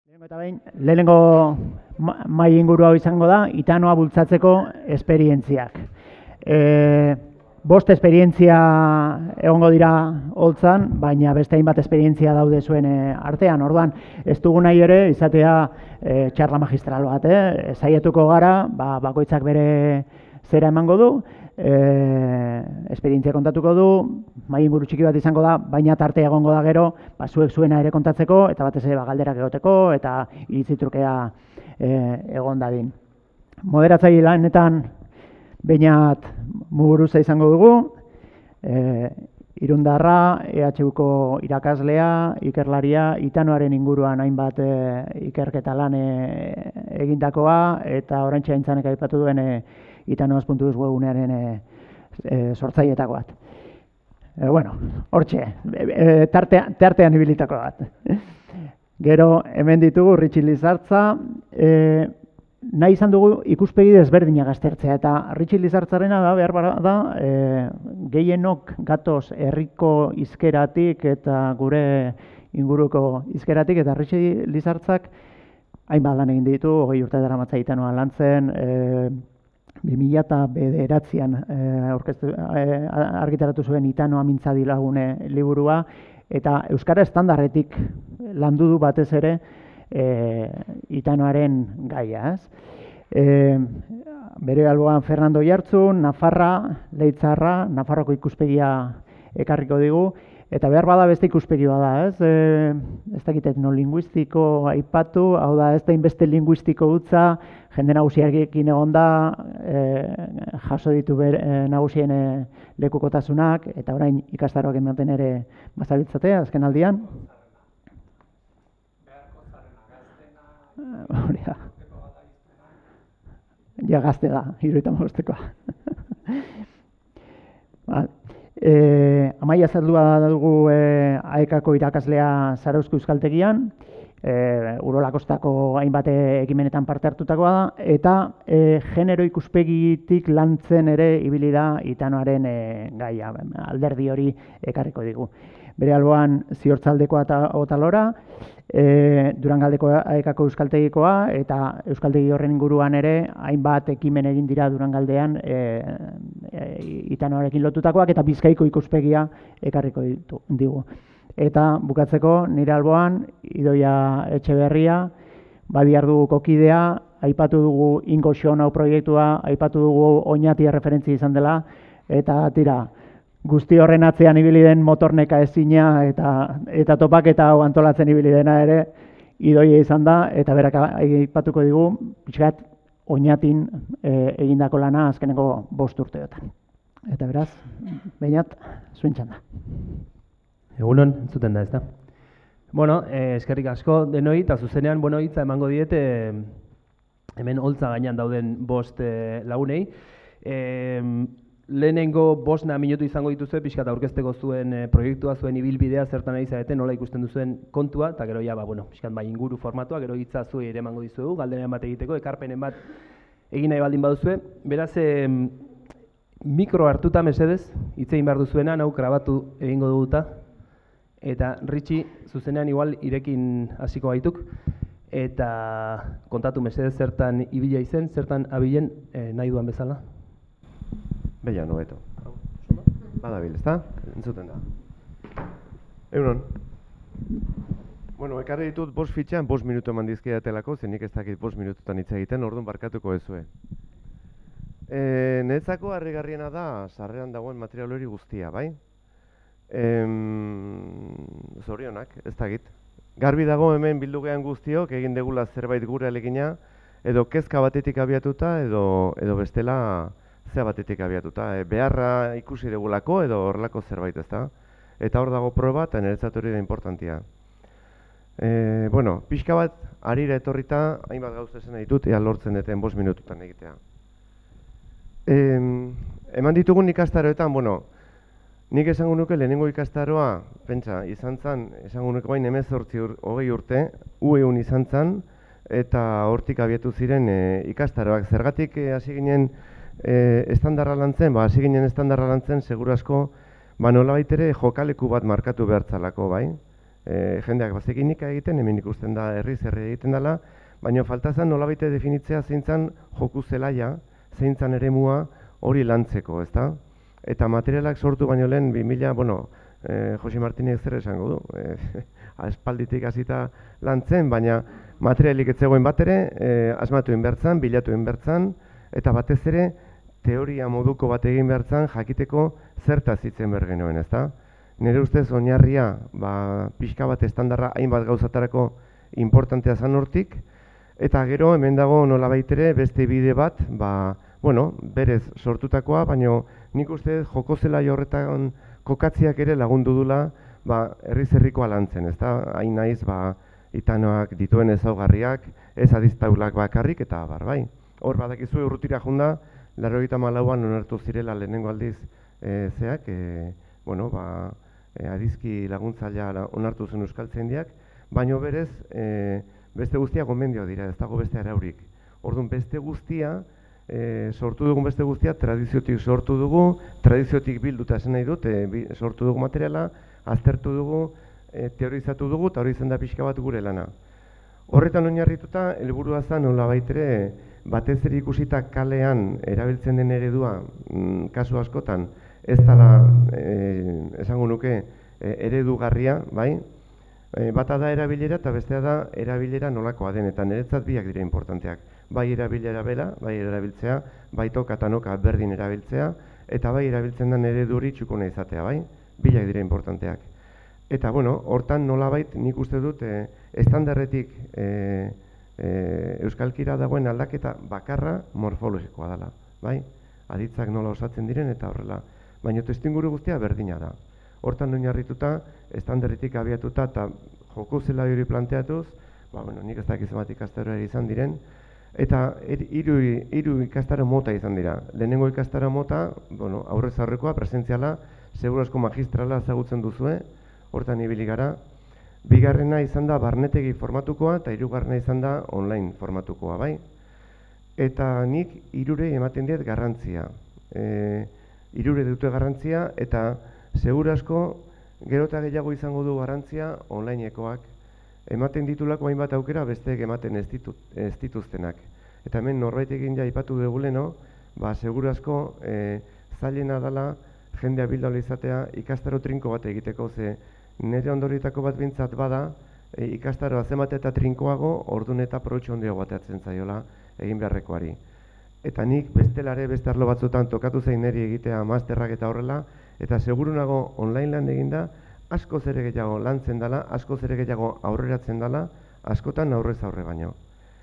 Lehenengo mai inguru hau izango da, Itanoa bultzatzeko esperientziak. Bost esperientzia egongo dira holtzan, baina beste hainbat esperientzia daude zuen artean. Orduan, ez dugu nahi ere izatea txarla magistral bat. Saiatuko gara, bakoitzak bere zera emango du, esperientzia kontatuko du, mai inguru txiki bat izango da, baina tartea egongo da gero, zuek zuena ere kontatzeko, eta batez ere galderak egoteko, eta iritzi-trukea egon dadin. Moderatzaile lanetan Beñat Muguruza izango dugu, Irundarra, EHUko irakaslea, ikerlaria, Itanoaren inguruan hainbat ikerketa lan egindakoa, eta oraintxe Aintzanek aipatu duen itanoaz.eus webunearen sortzaileetako bat. Hortxe, tartean ibilitako bat. Gero, hemen ditugu, Ritxi Lizartza, nahi izan dugu ikuspegi desberdinak aztertzea, eta Ritxi Lizartzarena da, behar da, gehienok gatoz herriko hizkeratik eta gure inguruko hizkeratik, eta Ritxi Lizartzak hainbat lan egin ditu, 20 urte daramatza Itanoa lantzen, 2009an argitaratu zuen Itanoa mintzadi lagune liburua, eta euskara estandarretik landu du batez ere Itanoaren gaia. Bere alboan Fernando Jartzun, Nafarra, Leitzarra, Nafarroko ikuspegia ekarriko digu, eta behar bada beste ikuspegi bada, ez dakit etnolinguistiko aipatu, hau da ez da inbeste linguistiko utza, jende nagusiarekin egon da, jaso ditu nagusien lekukotasunak, eta orain ikastaroak ematen ere bazabiltzatea, azken aldian. Ja gazte da, 75-koa. Amaia Zaldua dugu AEKako irakaslea Zarauzko Euskaltegian, Urola Kostako hainbat ekimenetan parte hartutakoa da, eta genero ikuspegitik lantzen ere ibili da Itanoaren gaia, alderdi hori ekarriko digu. Bere alboan Ziortzaldekoa eta Otalora, Durangaldeko AEKako Euskaltegikoa, eta Euskaltegi horren inguruan ere hainbat ekimen egin dira Durangaldean Itanoarekin lotutakoak, eta Bizkaiko ikuspegia ekarriko digu. Eta bukatzeko nire alboan Idoia Etxeberria, Badiarduko kidea, aipatu dugu Ingo Xonau proiektua, aipatu dugu Oñati referentzia izan dela, eta tira, guzti horren atzean ibili den motorneka ezina eta topaketa hau antolatzen ibili dena ere Idoia izan da, eta berak aipatuko digu pixkat Oñatin egindako lana azkeneko 5 urteotan. Eta beraz, Beñat, zuen txanda. Egunon, entzuten da, ez da? Eskerrik asko denoi, eta zuzenean, hitza emango diete hemen holtza gainean dauden 5 lagunei. Lehenengo 5 minutu izango dituzue, pixkat aurkezteko zuen proiektua, zuen ibilbidea, zertan ari zarete, nola ikusten duzuen kontua, eta gero ja, pixkat inguru formatua, gero hitza zuei ere emango dizuegu, galderen bat egiteko, ekarpenen bat egin nahi baldin baduzue. Beraz, mikro hartuta mesedez, hitz egin behar duzuena, hau grabatu egingo duguta, eta Ritxi, zuzenean igual irekin hasiko gaituk, eta kontatu mesedez zertan ibila izen, zertan abilen nahi duan bezala. Beia, nobeto. Badabil, ezta? Entzuten da. Egunon. Ekarri ditut 5 fitxean 5 minutu eman dizkidatelako, zenik ez dakit 5 minututan hitz egiten, orduan barkatuko ezue. Niretzako harrigarriena da, sarreran dagoen material hori guztia, bai? Zorionak, ez dakit. Garbi dago hemen bildu gehan guztiok, egin degula zerbait gure alegina, edo kezka batetik abiatuta, edo bestela zea batetik abiatuta. Beharra ikusi degulako, edo horrelako zerbait, ez da? Eta hor dago proba, eta niretzat hori da importantia. Pixka bat, harira etorrita, hainbat gauza esan ditut, ea lortzen deten 5 minututan egitea. Eman ditugun ikastaroetan, nik esango nuke lehenengo ikastaroa, pentsa, izan zen, esango nuke bain 18-20 urte, U-eun izan zen, eta hortik abiatu ziren ikastaroak. Zergatik hasi ginen estandarra lantzen, hasi ginen estandarra lantzen, seguru asko, nolabait ere jokaleku bat markatu behartzalako, bai? jendeak bazekin nika egiten, hemen ikusten da herriz herri egiten dela, baina falta zen nolabaite definitzea zeintzan joku zelaia, zeintzan eremua hori lantzeko, ezta? Eta materialak sortu baino lehen 2000, bueno, Josi Martinez zer esango du, aspalditik hasita lantzen, baina materialik ez zegoen bat ere, asmatu inbertzan, bilatu inbertzan, eta batez ere, teoria moduko bat egin behartzan jakiteko zertaz hitzen behar genuen, ezta? Nire ustez oinarria, pixka bat estandarra hainbat gauzatarako importantea zan hortik, eta gero hemen dago nolabait ere beste bide bat, bueno, berez sortutakoa, baina nik uste joko zelai horretan kokatziak ere lagundu dula herriz herrikoa lantzen, ezta? Hain naiz, Itanoak dituen ezaugarriak, ez adiztaulak bakarrik, eta bai. Hor badakizu urrutira junda, 94an onartu zirela lehenengo aldiz zeak, bueno, adizki laguntzailea onartu zen Euskaltzaindiak, baino berez beste guztia gomendio dira, ez dago beste araurik. Orduan beste guztia, sortu dugun beste guztia, tradiziotik sortu dugu, tradiziotik bilduta esan nahi dut, sortu dugu materiala, aztertu dugu, teorizatu dugu, eta hori izan da pixka bat gure lana. Horretan oinarrituta, helburua zen nolabait ere, batez ere ikusita kalean erabiltzen den eredua, kasu askotan, ez dela, esango nuke, eredugarria, bai? Bata da erabilera eta bestea da erabilera nolakoa den, eta niretzat biak dira importanteak. Bai erabilera bera, bai erabiltzea, bai toka eta noka berdin erabiltzea, eta bai erabiltzen den eredu hori txukuna izatea, bai? Bilak dira importanteak. Eta, bueno, hortan nolabait nik uste dut estandarretik euskalkira dagoen aldaketa bakarra morfologikoa dela, bai? Aditzak nola osatzen diren eta horrela. Baina testuinguru guztia berdina da. Hortan oinarrituta, estandarretik abiatuta eta joko zela hori planteatuz, bueno, nik ez dakiz bat ikastaroa izan diren, eta hiru ikastaro mota izan dira. Lehenengo ikastaro mota, bueno, aurrez aurrekoa, presentziala, segurazko magistrala ezagutzen duzue, hortan ibili gara. Bigarrena izan da barnetegi formatukoa eta hirugarrena izan da online formatukoa, bai? Eta nik hirurei ematen diet garrantzia. Hirure dute garrantzia eta segurazko gero eta gehiago izango du garrantzia onlineekoak. Ematen ditulako hainbat aukera besteek ematen ez dituztenak. Eta hemen norbait egin ja aipatu dugu leno, segurazko zailena dela jendea bildu izatea ikastaro trinko bat egiteko, ze nire ondorietako bat bintzat bada, ikastaroa zenbat eta trinkoago, ordun eta proutxo ondio bateatzen zaiola egin beharrekoari. Eta nik bestelare beste arlo batzutan tokatu zain niri egitea masterrak eta horrela, eta segurunago online lan eginda, askoz ere gehiago lantzen dela, askoz ere gehiago aurreratzen dela, askotan aurrez aurre baino.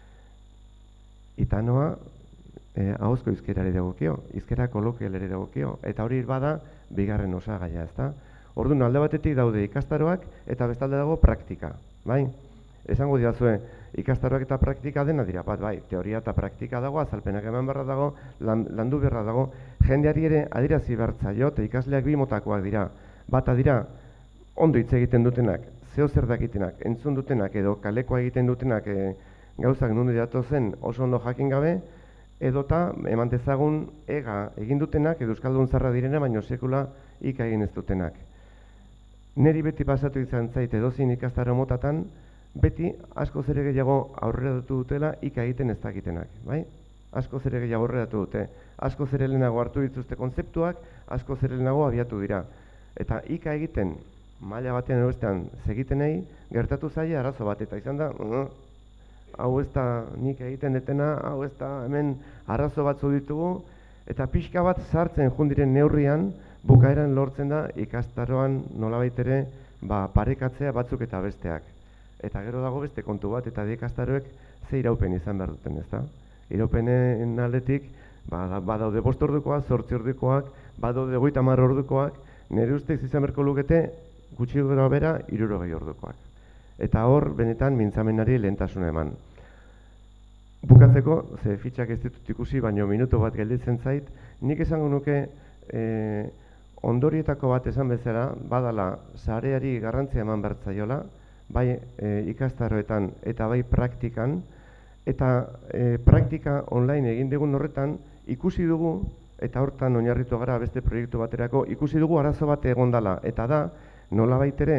Itanoa, ahozko hizkerari dagokio, hizkera kolokialari dagokio, eta hori bada bigarren osagaia, ezta? Orduan alde batetik daude ikastaroak eta bestalde dago praktika, bai? Esango didazue, ikastaroak eta praktika dena dira, bat bai, teoria eta praktika dago, azalpenak eman beharra dago, landu beharra dago, jendeari ere adirazi bertzaio, eta ikasleak bi motakoak dira, bata dira, ondo hitz egiten dutenak, zeo zer dakitenak, entzun dutenak edo kalekoa egiten dutenak gauzak nundu datozen oso ondo jakin gabe, edota eman dezagun ega egin dutenak edo euskaldun zarra direna, baino sekula ika egin ez dutenak. Neri beti pasatu izan zait edozin ikastaro motatan, beti askoz ere gehiago aurrera dutela ika egiten ez dakitenak, bai? Askoz ere gehiago aurrera dute, askoz ere lehenago hartu dituzte konzeptuak, askoz ere lehenago abiatu dira. Eta ika egiten maila batean edo bestean segitenei gertatu zaila arazo bat, eta izan da, hau ez da nik egiten detena, hau ez da hemen arazo batzu ditugu, eta pixka bat sartzen jundiren neurrian, bukaeran lortzen da ikastaroan nolabait ere parekatzea batzuk eta besteak. Eta gero dago beste kontu bat, eta ikastaroek ze iraupen izan behar duten, ezta? Iraupenen aldetik, badaude 5 ordukoak, 8 ordukoak, badaude 30 ordukoak, nire ustez izan beharko lukete gutxi gora bera 60 ordukoak. Eta hor, benetan, mintzamenari lehentasuna eman. Bukatzeko, ze fitxak ez ditut ikusi, baino minutu bat gelditzen zait, nik esango nuke ondorietako bat esan bezala, badala sareari garrantzia eman bertzaiola, bai ikastaroetan eta bai praktikan, eta praktika online egin dugun horretan ikusi dugu, eta hortan oinarritu gara beste proiektu baterako, ikusi dugu arazo bat egondala, eta da, nolabait ere,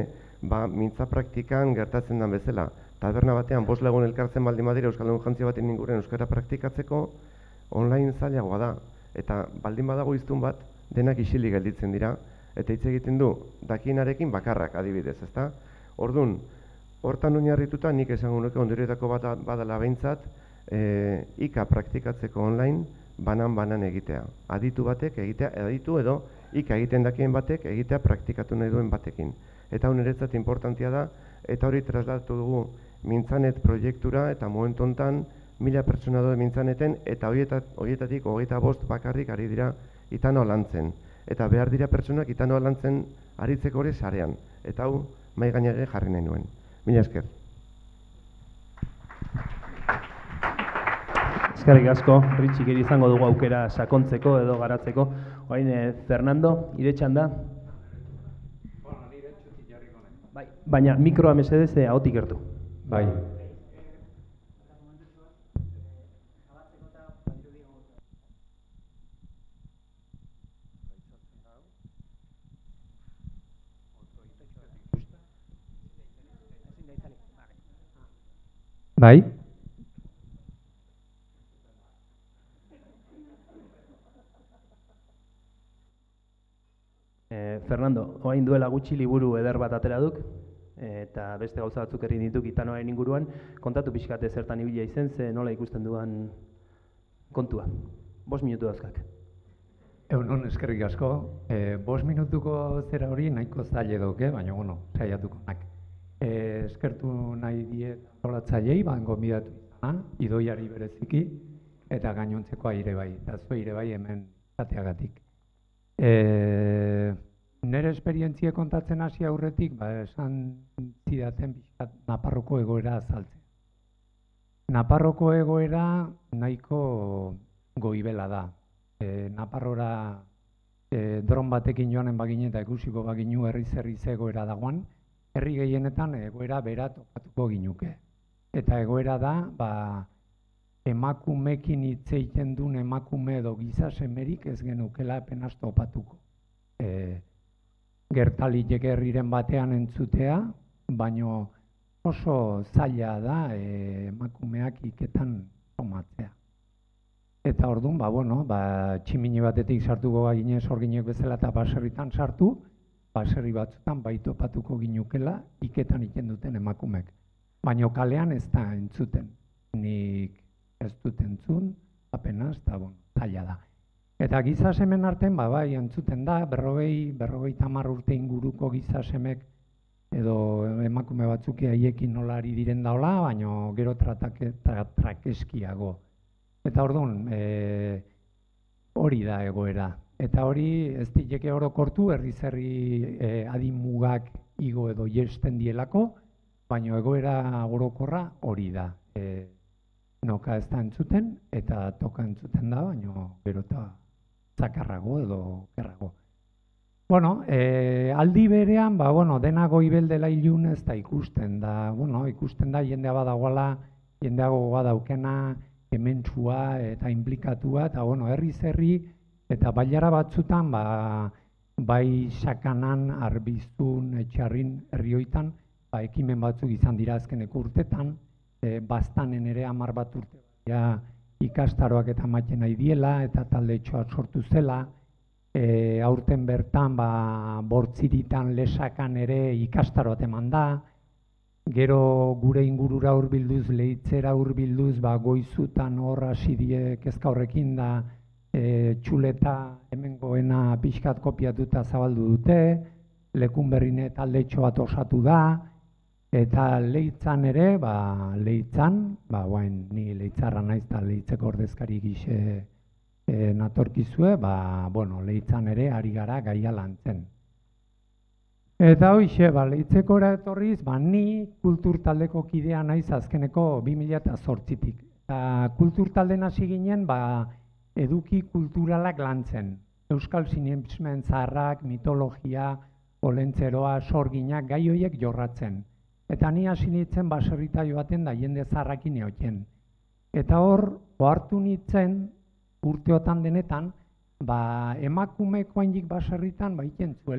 mintza praktikan gertatzen den bezala. Taberna batean 5 lagun elkartzen baldin badira euskaldun jantzia baten inguruan euskara praktikatzeko online zailagoa da. Eta baldin badago hiztun bat, denak isilik gelditzen dira, eta hitz egiten du dakienarekin bakarrak adibidez, ezta? Orduan, hortan oinarrituta nik esango nuke ondorioetako bat badala behintzat, IKA praktikatzeko online banan egitea. Aditu batek egitea, aditu edo IKA egiten dakien batek egitea praktikatu nahi duen batekin. Eta hau niretzat importantia da, eta hori trasladatu dugu Mintzanet proiektura, eta momentu honetan 1000 pertsona daude Mintzaneten, eta horietatik 25 bakarrik ari dira Itanoa lantzen. Eta behar dira pertsonak Itanoa lantzen aritzeko ere sarean. Eta hau mahai gainera jarri nahi nuen. Mila esker. Eskerrik asko, Ritxik izango dugu aukera sakontzeko edo garatzeko. Orain Fernando, iretxan da. Bai, baina mikroa mesedez ahotik gertu. Bai. Bai. Fernando, orain duela gutxi liburu eder bat atera duk, eta beste gauza batzuk egin dituk Itanoaren inguruan. Kontatu pixkate zertan ibila izen, ze nola ikusten duan kontua. 5 minutu dauzkak. Egunon, eskerrik asko. 5 minutuko zera hori nahiko zaila duke, baina bueno, saiatuko nak. Eskertu nahi diet antolatzaileei, gonbidatu izana, Idoiari bereziki, eta gainontzekoa ere bai, eta zu ere bai hemen zateagatik. Nire esperientzia kontatzen hasi aurretik, esan zidaten bizkat Naparroko egoera azaltzen. Naparroko egoera nahiko goibela da. Naparrora dron batekin joanen bagine eta ikusiko baginu herriz egoera dagoan, herri gehienetan egoera bera topatuko ginuke. Eta egoera da, emakumekin hitz egiten duen emakume edo giza semerik ez genukela apenas topatuko. Gertalitek herriren batean entzutea, baino oso zaila da emakumeak iketan tomatzea. Eta orduan, tximini batetik sartuko bagine sorginek bezala eta baserritan sartu, baserri batzutan topatuko ginukela iketan iken duten emakumek. Baina kalean ez da entzuten. Nik ez dut entzun, apenas, eta zaila da. Eta giza semen artean, bai, entzuten da, 40-50 urte inguruko giza semek edo emakume batzuk haiekin nolari diren daola, baina gero trakeskiago. Eta orduan, hori da egoera. Eta hori ez dileke orokortu, herri adin mugak igo edo jesten dielako, baina egoera orokorra hori da. Noka ez da entzuten, eta toka entzuten da, baina gero eta zakarrago edo gerrago. Aldi berean, dena goibel dela ilun ez da ikusten da. Ikusten da jendea badagoala, jendeago badaukena, hementsua eta inplikatua, eta herri eta bailara batzutan, bai sakanan, arbiztun, etxarrin, herrioitan, ekimen batzuk izan dira azkeneko urtetan, baztanen ere 10 bat urte ikastaroak eta maten nahi diela, eta talde txoak sortu zela, aurten bertan bortziritan lesakan ere ikastaroat eman da, gero gure ingurura hurbilduz, Leitzera hurbilduz, goizutan hor hasi die kezka horrekin da, txuleta hemengoena pixkat kopiatuta zabaldu dute, Lekunberrine talde txo bat osatu da, eta Leitzan ere, Leitzan, ni Leitzarra naiz eta Leitzeko ordezkari gize natorkizue, Leitzan ere ari gara gaia lantzen. Eta hoxe, Leitzekora etorriz, ni kultur taldeko kidea naiz azkeneko 2008-tik. Eta kultur talden hasi ginen, eduki kulturalak lantzen. Euskal sinesmen zaharrak, mitologia, olentzeroa, sorginak, gai horiek jorratzen. Eta ni hasi nintzen baserrita joaten da jende zaharrakin eoten. Eta hor, ohartu nintzen, urteotan denetan, emakumeko haindik baserritan iken zuela.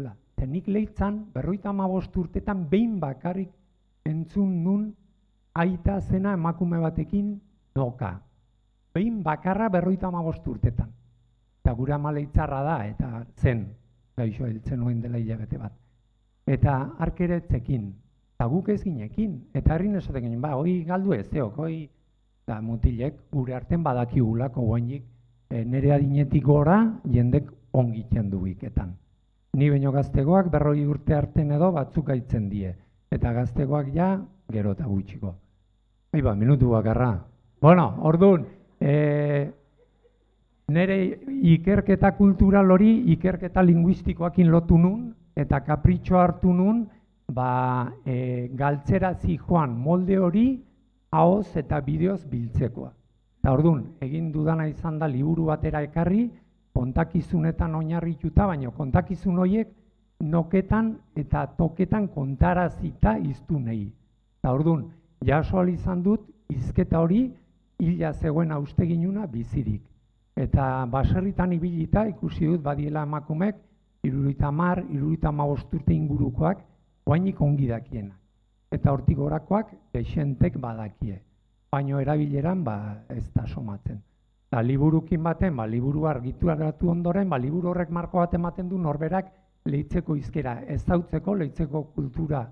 nik lehitzan, 55 urtetan behin bakarrik entzun nun aita zena emakume batekin noka. Behin bakarra 55 urtetan. Eta gure ama leitzarra da, eta zen, gaixo heltzen nuen dela hilabete bat. Eta arkeretzekin, eta guk ez ginekin, eta herrin esatekin, hoi galdu ez, hoi, da mutilek gure arten badakigulako guainik, nire adinetik gora jendek ongiten du iketan. Ni baino gaztegoak 40 urte arten edo batzuk gaitzen die, eta gaztegoak ja gero eta gutxiko. Minutu bakarra. Bueno, orduan, nire ikerketa kultural hori, ikerketa linguistikoakin lotu nun, eta kapritxo hartu nun, galtzera zijoan molde hori, ahoz eta bideoz biltzekoa. Eta orduan, egin dudana izan da liburu batera ekarri, kontakizunetan oinarrituta, baina kontakizun horiek noketan eta toketan kontarazita iztunei. Eta orduan, jaso izan dut, hizketa hori, hila zegoen austeginuna bizirik. Eta baserritan ibilita ikusi dut badiela emakumek, 70, 75 urte ingurukoak, guainik ongi dakienak. Eta hortik gorakoak, dexentek badakie. Baino erabileran ez da somatzen. Eta liburukin baten, liburu argituratu ondoren, liburu horrek marko bat ematen du norberak lehitzeko hizkera, ezautzeko, lehitzeko kultura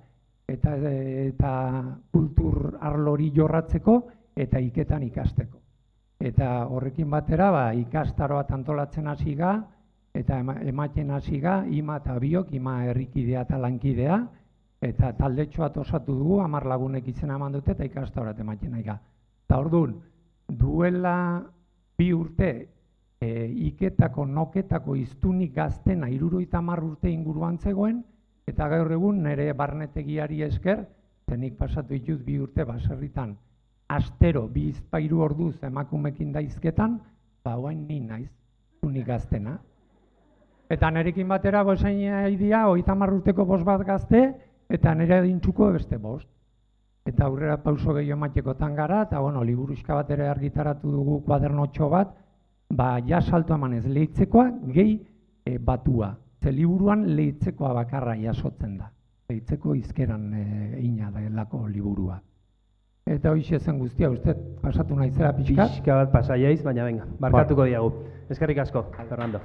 eta kultur arlori jorratzeko eta iketan ikasteko. Eta horrekin batera, ikastaro bat antolatzen hasi ga, eta ematen hasi ga, ima eta biok, ima herrikidea eta lankidea, eta taldetxo bat osatu dugu, 10 lagunek izena eman dute, eta ikastaroat ematen nahi ga. Eta orduan, duela 2 urte, iketako, noketako iztunik gaztena 70 urte inguruan zegoen, eta gaur egun nire barnetegiari esker, zenik pasatu ditut 2 urte baserritan, astero, 2-3 orduz emakumekin daizketan, guain ni naiz, iztunik gaztena. Eta nirekin batera gozain idea, 30 urteko 5 bat gazte, eta nire adintzuko beste 5. Eta aurrera pauso gehiago ematekotan gara, eta liburuxka bat ere argitaratu dugu kuadernotxo bat, ja salto emanez lehitzekoa gehi batua. Ze liburuan lehitzekoa bakarra jasotzen da. Lehitzeko izkeran ina delako liburua. Eta hoxe zen guztia, uste pasatu naizera pixka? Pixka bat pasaiaiz, baina venga, barkatuko diagu. Eskerrik asko, Fernando.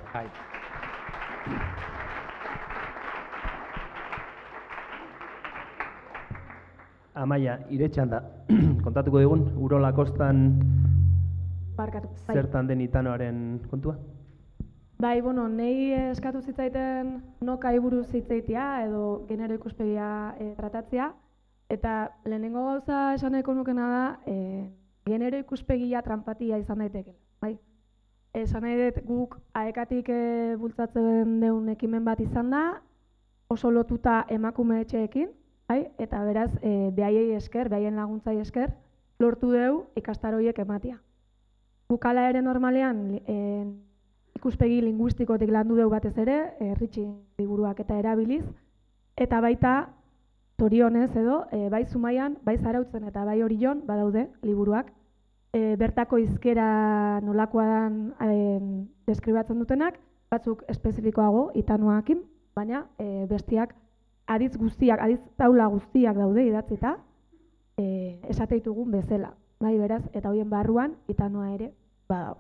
Amaia, iretxan da, kontatuko digun, Urola Kostan zertan den Itanoaren kontua? Bai, nahi eskatu zitzaiten nokai buruz zitzaitia edo genero ikuspegia tratatzea, eta lehenengo gauza esan nahiko nukena da, genero ikuspegia tranpatia izan daitekela. Bai? Esan nahi dut guk aekatik bultzatzen deun ekimen bat izan da, oso lotuta emakume etxeekin, eta beraz, behaiei esker, behaien laguntzai esker, lortu deu ikastaroiek ematia. Gukala ere normalean ikuspegi linguistikotik landu deu batez ere, Ritxi liburuak eta erabiliz, eta baita, zorionez edo, bai Zumaian, bai Zarautzen eta bai Orion badaude liburuak, bertako hizkera nolakoa dan deskribatzen dutenak, batzuk espezifikoago Itanoakin, baina bestiak aditz taula guztiak daude idatzita, esateitugun bezala. Bai, beraz, eta hoien barruan Itanoa ere badau.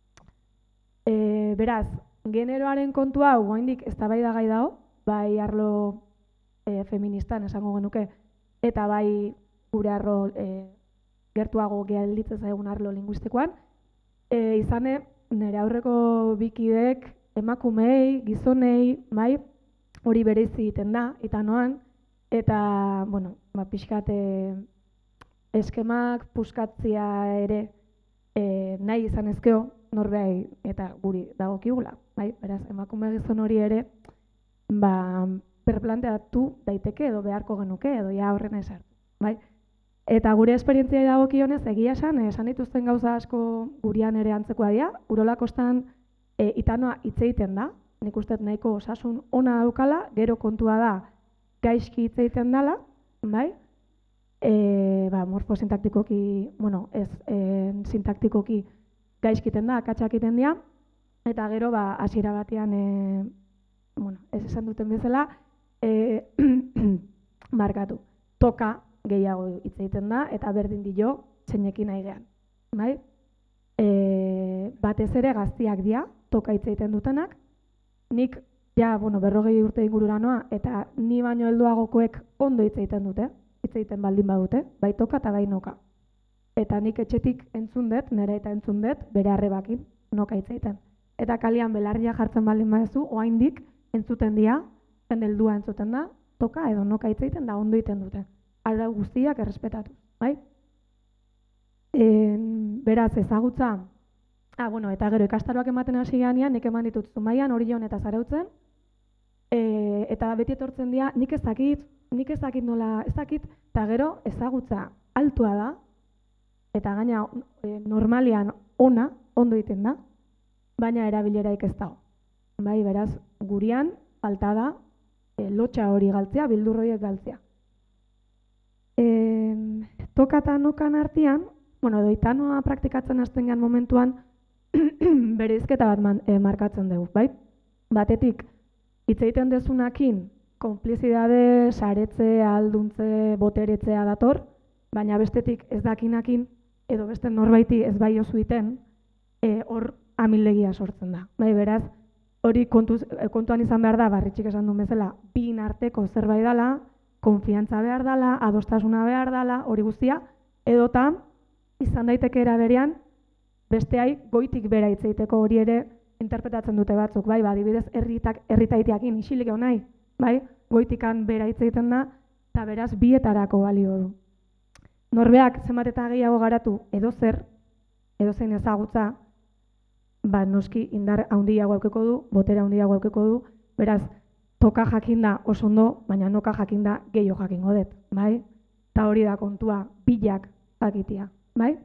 Beraz, generoaren kontua hau oraindik eztabaidagai dago, bai arlo feministan esango genuke, eta bai gure arlo gertuago gelditzen zaigun arlo linguistikoan. Izane, nire aurreko bikideek emakumei, gizonei, bai, hori berezi egiten da, Itanoan, eta, pixkat eskemak puskatzia ere nahi izan ezkeo, norbei eta guri dagokigula. Beraz, emakume gizon hori ere, perplanteatu daiteke edo beharko genuke edo ja horren esartu. Eta gure esperientziai dagokionez, egia esan dituzten gauza asko gurian ere antzekoa dira, Urola Kostan Itanoa hitz egiten da, nik uste nahiko osasun ona daukala, gero kontua da gaizki hitz egiten dela, morfosintaktikoki, ez sintaktikoki gaizkiten da, akatsak egiten dira, eta gero hasiera batean, ez esan duten bezala, markatu. Toka gehiago hitz egiten da, eta berdin dio zeinekin nahi gean. Bai? Batez ere gaztiak dira, toka hitz egiten dutenak. Nik, ja, 40 urte ingurura noa, eta ni baino helduagokoek ondo hitz egiten dute, hitz egiten baldin badute, bai toka eta bai noka. Eta nik etxetik entzun dut, nire eta entzun dut, bere arrebakin noka hitz egiten. Eta kalian belarria jartzen baldin badezu, oraindik entzuten dira, jende heldua entzuten da, toka edo noka hitz egiten da ondo egiten dute. Arau guztiak errespetatu, bai? Beraz, ezagutza, eta gero ikastaroak ematen hasi ganean, nik eman ditut Zumaian, Orion eta Zarautzen, eta beti etortzen dira, nik ez dakit nola, eta gero ezagutza altua da, eta gaina normalian ondo egiten da, baina erabileraik ez dago. Bai, beraz, gurian falta da lotxa hori galtzea, bildur horiek galtzea. Toka eta nokan artean, doitanoa praktikatzen hasten gean momentuan, bereizketa bat markatzen dugu, bai? Batetik, hitz egiten dezunakin, konplizidade, saretze, alduntze, boteretzea dator, baina bestetik ez dakinakin, edo beste norbaiti ez bai osuiten, hor amildegia sortzen da. Bai, beraz, hori kontuan izan behar da, Barritxik esan duen bezala, bien arteko zerbait dela, konfiantza behar dela, adostasuna behar dela, hori guztia, edota, izan daiteke era berean, besteai goitik bera hitz egiteko hori ere interpretatzen dute batzuk, bai, adibidez herritaitiakin isilik egon nahi, bai, goitikan bera hitz egiten da, eta beraz bietarako balio du. Norbeak zenbat eta gehiago garatu edozein ezagutza, noski indar handiago aukeko du, botere handiago aukeko du, beraz, toka jakinda oso ondo, baina noka jakinda gehiago jakingo dut, bai? Eta hori da kontua, bilak jakitia, bai?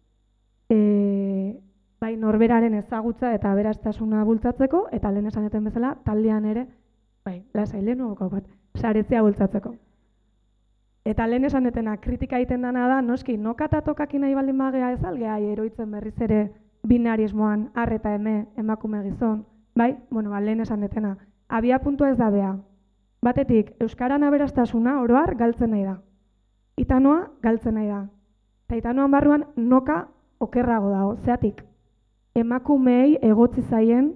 Bai, norberaren ezagutza eta aberastasuna bultzatzeko, eta lehen esan duten bezala, taldean ere, bai, lasai lehenuko bat, saretzea bultzatzeko. Eta lehen esan dutena, kritika egiten dana da, noski, noka eta tokakin nahi baldin bagea ez algea, eroitzen berriz ere binarismoan, arreta emakume gizon, bai? Lehen esan dutena, abia puntua ez da bea. Batetik, euskaran aberastasuna oroar galtzen nahi da. Itanoa galtzen nahi da. Eta itanoan barruan noka okerrago dago, zeatik. Emakumeei egotzi zaien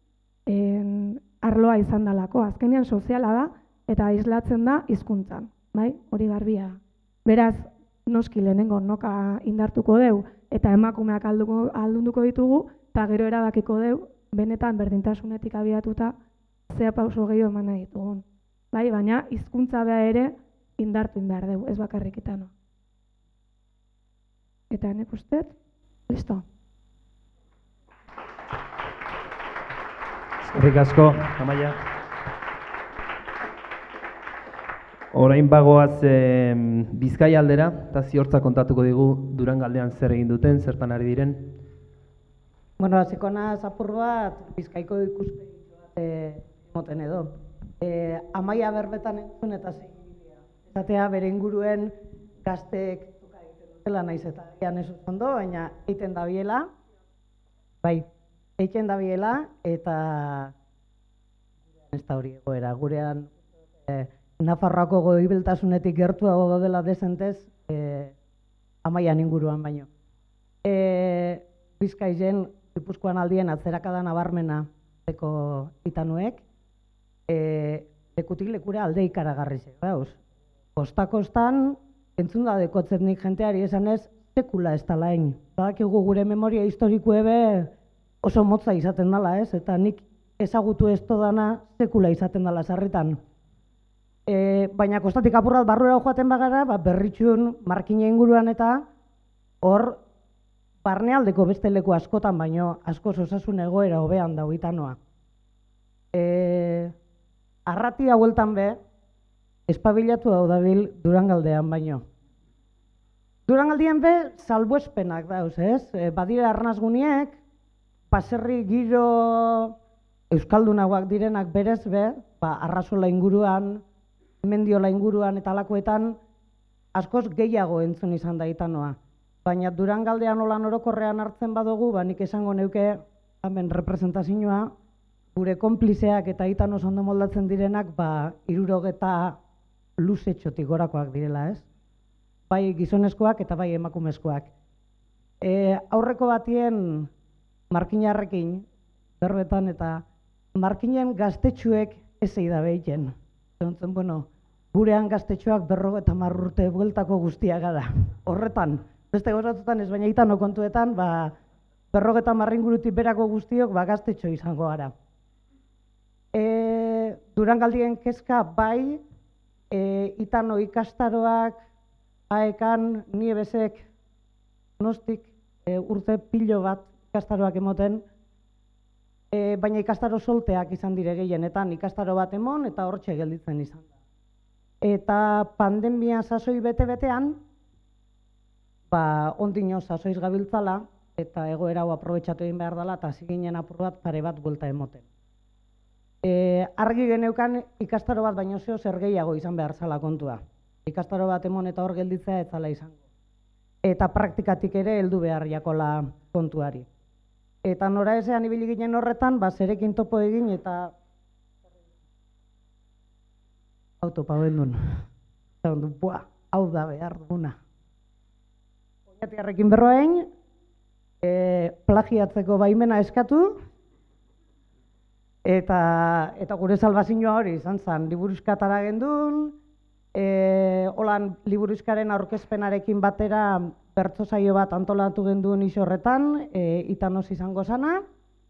arloa izan dalako. Azkenean soziala da eta islatzen da hizkuntzan, bai? Hori garbia. Beraz, noski lehenengo noka indartuko deu eta emakumeak aldunduko ditugu, eta gero erabakiko deu, benetan berdintasunetik abiatuta, zea pauso gehiago eman nahi ditugun. Bai, baina hizkuntza bea ere indartu behar dugu, ez bakarrik itano. Eta nek ustet, listo. Eskerrik asko, Amaia. Orain bagoaz Bizkaia aldera, eta ziortza kontatuko digu Durangaldean zer egin duten, zertan ari diren. Hasiko naiz apur bat Bizkaiko ikuspegi bat moten edo. Amaia berbetan entzun eta zein bidea. Esatea bere inguruen gazteek toka egiten dutela naiz eta gian ez ondo, baina egiten dabiela. Bai, egiten dabiela eta ez da hori egoera. Gurean Nafarroako goibeltasunetik gertuago gaudela dezentez, Amaian inguruan baino. Bizkaizen, Gipuzkoan aldien atzerakada nabarmena eko itanuek, lekutik lekura alde ikaragarrize, gauz. Kosta-kostan, entzun da dekotzen nik jenteari esanez, sekula ez tala egin. Badakigu gure memoria historiko ebe oso motza izaten dela, ez? Eta nik ezagutu ez todana sekula izaten dela sarritan. Baina kostatik apurrat barrura joaten bagara, berritxun markina inguruan eta hor barnealdeko beste leku askotan, baino askoz osasun egoera hobean dago itanoa. Arratia bueltan be, espabilatu hau dabil Durangaldean baino. Durangaldean be, salbuespenak dauz, ez? Badire arnazguniek, paserri giro euskaldunagoak direnak berez be, Arrasola inguruan, Mendiola inguruan eta alakoetan askoz gehiago entzun izan da itanoa. Baina Durangaldean olan orokorrean hartzen badugu, nik esango neuke, hemen representazioa gure konplizeak eta aitan oso ondo moldatzen direnak, 60 luzetxotik gorakoak direla, ez? Bai gizonezkoak eta bai emakumezkoak. Aurreko batien markinarrekin, berbetan eta markinen gaztetxuek ez da behiten. Zontzen, bueno, gurean gaztetxoak 50 urte bueltako guztia gara. Horretan, beste gozatutan ez baina itano kontuetan, 50 ingurutik berako guztiok gaztetxo izango gara. Durangaldien kezka bai, itano ikastaroak, aekan, niebesek, nostik, urte pilo bat ikastaroak emoten, baina ikastaro solteak izan dire gehienetan, ikastaro bat emon eta hortxe gelditzen izan da. Eta pandemia sasoi bete-betean, ondino sasoiz gabiltzala, eta egoera hau aprobetxatu egin behar dela, eta hasi ginen apur bat pare bat buelta emoten. Argi geneukan ikastaro bat baino zer gehiago izan behar zala kontua. Ikastaro bat emon eta hor gelditzea ez zala izango. Eta praktikatik ere heldu behar jakola kontuari. Eta nora ezean ibili ginen horretan, zerekin topo egin eta autopa gendun. Eta ondu, hau da behar duguna. Oñatiarrekin berroain, plagiatzeko baimena eskatu, eta gure salbazioa hori izan zen, liburuskatara gendun, holan liburuskaren aurkezpenarekin batera bertso saio bat antolatu genduen iso horretan, itanoz izango zana.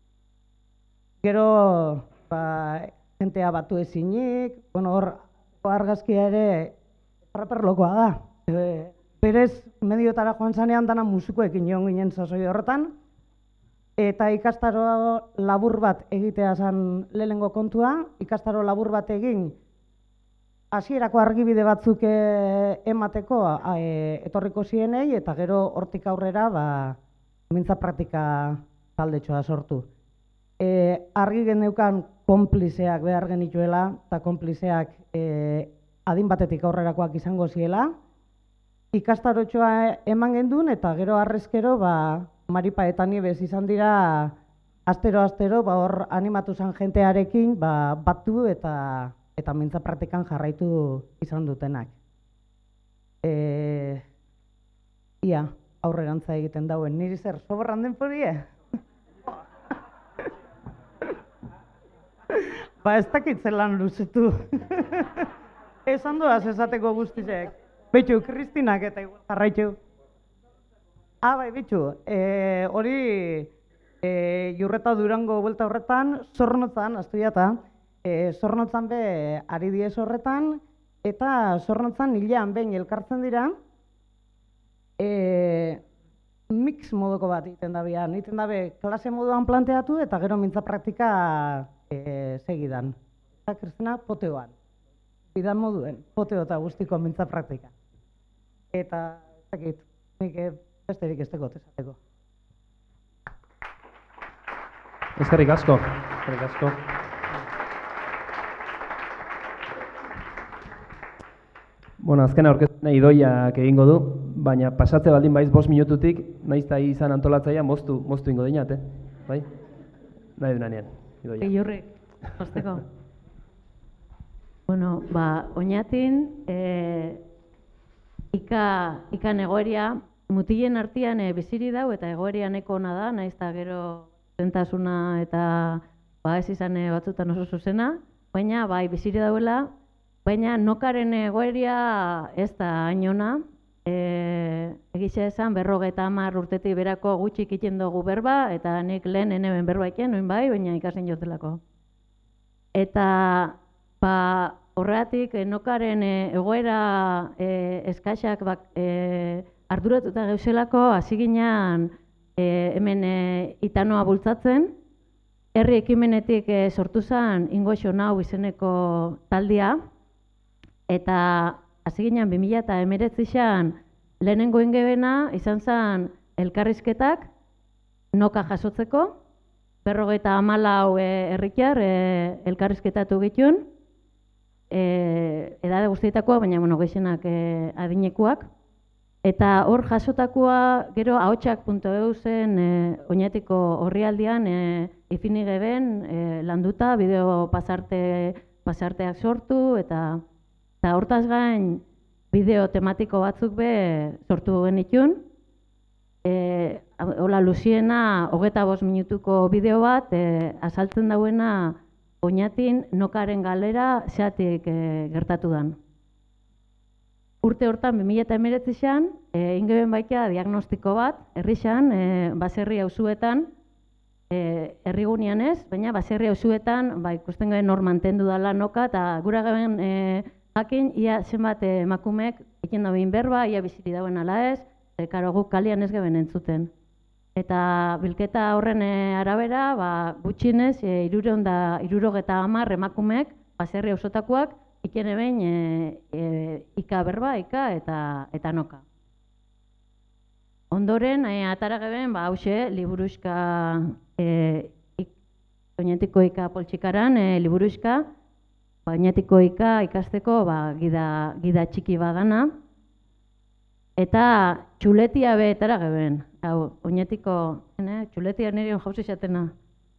Gero, jentea batu ezinik, hor argazkia ere raperlokoa da. Berez, mediotara joan zanean dana musikoekin joan ginen sasoi horretan, eta ikastaro labur bat egitea zen lehenengo kontua, ikastaro labur bat egin, hasierako argibide batzuk emateko etorriko zienei, eta gero hortik aurrera mintza praktika taldetxoa sortu. Argi geneukan konplizeak behar genituela, eta konplizeak adin batetik aurrerakoak izango ziela. Ikastarotxoa eman gendun, eta gero arrezkero Maripa eta Niebes izan dira astero-astero hor animatu zen jentearekin batu eta mintza praktikan jarraitu izan dutenak. Ia, aurrerantza egiten dauen, niri zer, soborran den porie? Ez dakitzen lan luzetu. Esan duaz esateko guztizek. Betxu, Kristinak eta igual jarraitu. Bai, betxu, hori Jurreta Durango buelta horretan, Zornotzan, astuiata, Zornotzan be ari diez horretan, eta Zornotzan hilean behin elkartzen dira, mix modoko bat egiten da bian, egiten dabe klase moduan planteatu eta gero mintza praktika segidan. Eta Kristina poteoan, bidan moduen, poteo eta guztiko mintza praktika. Eta, zakit, nik besterik ez tegot esateko. Eskerrik asko, eskerrik asko. Bueno, azken aurkezpena Idoiak egingo du, baina pasatze baldin baiz 5 minututik, naiz eta izan antolatzaia moztu ingo dinat, bai? Nahi dunanean, Idoia. Iurrik, osteko. Bueno, oinatin, ikan egoeria, mutilen artean biziri dau eta egoeria neko ona da, naiz eta gero zentasuna eta ez izan batzutan oso zuzena, baina bai biziri dauela, baina nokaren egoeria ez da hainona, egitxe esan 50 urtetik berako gutxik iten dugu berba, eta nik lehen eneben berba iken, noin bai, baina ikasen jotelako. Eta horregatik nokaren egoera eskaxak arduratuta geuselako, hasi ginean hemen itanoa bultzatzen, herri ekimenetik sortu zen Ingoxo Nau izeneko taldia, eta hasi ginean 2019an lehenengo ingebena izan zen elkarrizketak noka jasotzeko, 54 herritar elkarrizketatu gitun, edade guztietakoa, baina gehienak adinekuak. Eta hor jasotakoa gero ahotsak.eu zen Oñatiko orrialdean ipini geben landuta bideo pasarteak sortu eta hortaz gain bideo tematiko batzuk be sortu genitun. Hola luziena 25 minutuko bideo bat azaltzen dauena Oñatin nokaren galera zeatik gertatu dan. Urte hortan 2019an ingeben baita diagnostiko bat, herrixan, baserri auzuetan, herrigunean ez, baina baserri auzuetan ikusten garen hor mantendu dala noka, eta gura geben jakin, ia zenbat emakumeek egiten da behin berba, ia biziri dauen ala ez, karo guk kalian ez geben entzuten. Eta bilketa horren arabera, gutxinez, 370 emakumeek, baserri auzotakoak, ikene behin ika berba, ika eta noka. Ondoren, atara geben, hause, liburuxka, Oñatiko ika poltsikaran, liburuxka, Oñatiko ika ikasteko gida txiki badana. Eta txuletia behetara geben, Oñatiko, txuletia nire jauzi xatena.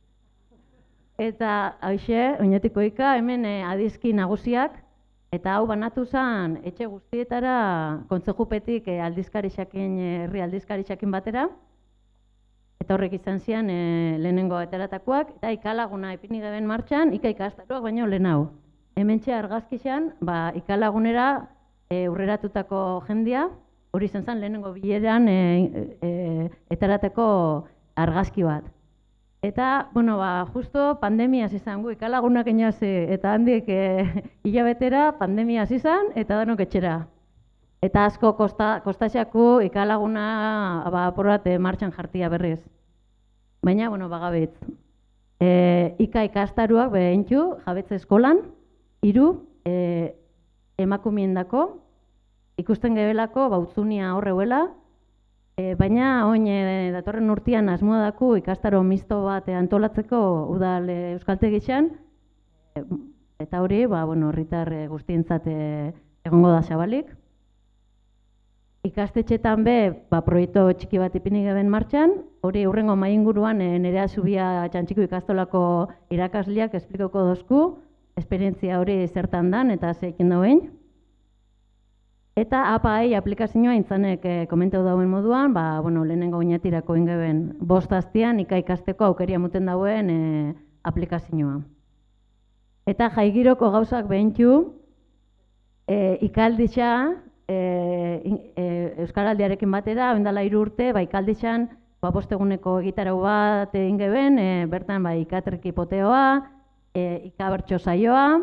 Eta hauxe, Oñatiko ika, hemen adizki nagusiak, eta hau banatu zen etxe guztietara kontzejupetik herri aldizkarixakin batera. Eta horrek izan zian lehenengo eteratakoak, eta ikalaguna ipini geben martxan, ika ikastaroak baino lehen hau. Hemen txe argazkixan, ikalagunera urreratutako jendia, hori izan zen lehenengo bileran eterateko argazki bat. Eta, justo pandemiaz izan gu, ikalagunak enazi, eta handik hilabetera pandemiaz izan, eta danok etxera. Eta asko kostaxaku ikalaguna apurat martxan jartia berriz. Baina, bagabitz. Ika ikastaruak behintxu, jabetze eskolan, 3 emakumiendako, ikusten gebelako, bautzunia horreuela, baina oin datorren urtean asmoa daku ikastaro misto bat antolatzeko udal euskaltegixan, eta hori, herritar guztientzat egongo da zabalik. Ikastetxetan be, proiektu txiki bat ipini geben martxan, hori hurrengo mainguruan Nerea Zubia Txantxiko ikastolako irakasleak esplikoko dozku, esperientzia hori zertan dan eta zeikin dauen. Eta APA-ei aplikazioa intzanek komentau dauen moduan, lehenengo Oñatirako ingeben 5 astean ikasteko aukeria muten dauen aplikazioa. Eta jaigiroko gauzak behintxu, ikalditxa, Euskaraldiarekin batera, oindala 3 urte, ikalditxan, 5 eguneko egitarau bat ingeben, bertan ikatriki poteoa, ikabertxo saioa,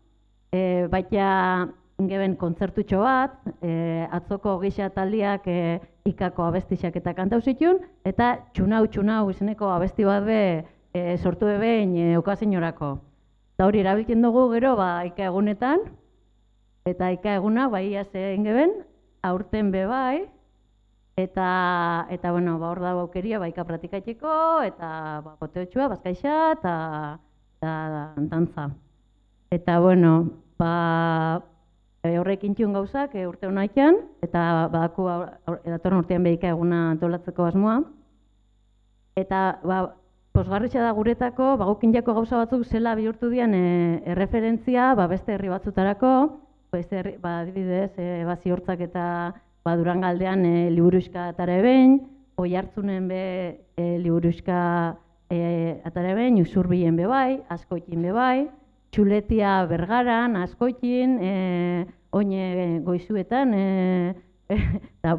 baita ingeben kontzertutxo bat, atzoko gisa taldiak ikako abestixak eta kantau zitun, eta txunau izeneko abesti bat be sortu behin okazionorako. Eta hori erabiltzen dugu gero ika egunetan, eta ika eguna iaz ingeben, aurten be bai, eta hor da aukeria ika pratikatxeko, eta poteotxua, bazkaixa, eta dantza. Eta horrek intxun gauzak urte honaikean, eta badaku datorren urtean behika eguna antolatzeko asmoa. Eta posgarritxa da guretako, gukin jako gauza batzuk zela bihurtu dian erreferentzia beste herri batzutarako, adibidez, ziortzak eta Durangaldean liburuxka atare behin, Oiartzunen be liburuxka atare behin, Usurbilen be bai, Azkoitin be bai, Txuletia Bergaran, Azkoitin, oine goizuetan, eta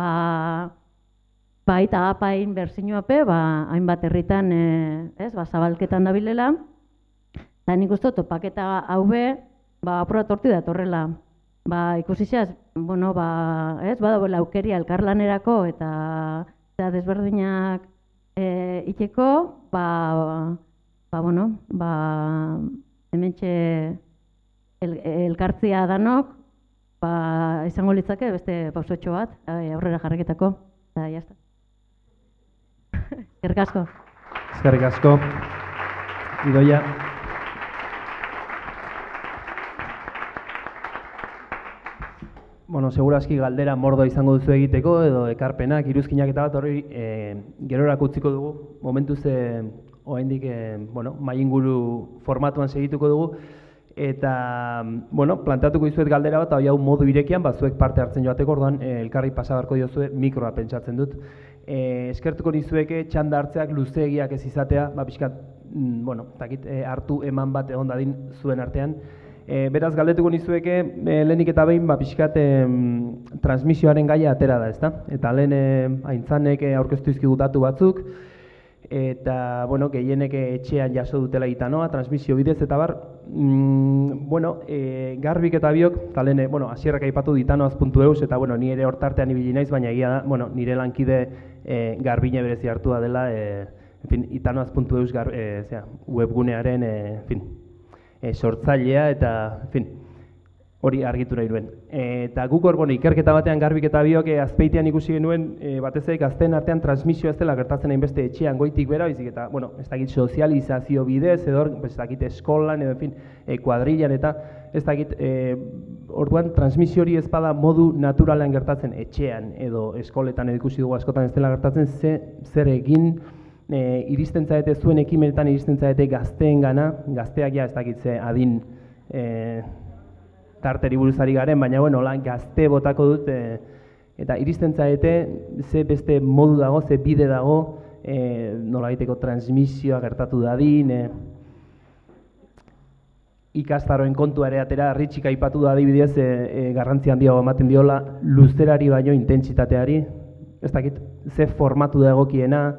eta apain berzinuape, hainbat herritan, zabalketan dabilela, eta nik uste topaketa hau be, apurat horti datorrela. Ikusizaz, badagoela aukeria elkarlanerako eta desberdinak iteko, hementxe elkartzia danok, izango litzake beste pausotxo bat, aurrera jarreketako, eta jazta. Eskerrik asko. Eskerrik asko. Idoia. Bueno, segurazki galdera mordoa izango duzu egiteko, edo ekarpenak, iruzkinak eta bat hori gerorako utziko dugu. Momentuz, oraindik bueno, mainguru formatuan segituko dugu. Eta, bueno, plantatuko dizuet galdera bat, hau modu irekian, zuek parte hartzen joateko, orduan elkarri pasabarko diozue mikroa pentsatzen dut. Eskertuko nizueke txanda hartzeak luzeegiak ez izatea, pixkat, bueno, hartu eman bat egon dadin zuen artean. Beraz, galdetuko nizueke, lehenik eta behin, pixkat, transmisioaren gaia atera da, ezta? Eta lehen aintzanek aurkeztu izkigu datu batzuk, eta, bueno, gehienek etxean jaso dutela Itanoa, transmisio bidez, eta bar, bueno, Garbik eta biok, eta lehen, bueno, hasierrak aipatu ditanoaz.eus, eta, bueno, ni ere hortartean ibili naiz, baina egia da, bueno, nire lankide Garbine berezi hartua dela, en fin, itanoaz.eus webgunearen, en fin, sortzailea eta, en fin, hori argitu nahi nuen. Eta guk hor, bueno, ikerketa batean Garbik eta biok azpeitean ikusi genuen, batez ere gazteen artean transmisioa ez dela gertatzen hainbeste etxean goitik bera, baizik eta, bueno, ez dakit sozializazio bidez, edo, ez dakit eskolan, edo, en fin, kuadrillan eta, ez dakit, orduan transmisio hori ez bada modu naturalean gertatzen etxean, edo eskoletan edo ikusi dugu askotan ez dela gertatzen, zer egin, iristen zaete zuen ekimenetan iristen zaete gazteen gana, gazteak ja ez dakit ze adin tarteri buruzari garen, baina bueno, gazte botako dut, eta iristen zaete ze beste modu dago, ze bide dago, nola egiteko transmisioa gertatu dadin, ikastaroen kontua ere atera, Ritxik aipatu da adibidez, garrantzi handiago ematen diola luzerari baino intentsitateari, ez dakit, ze formatu da egokiena.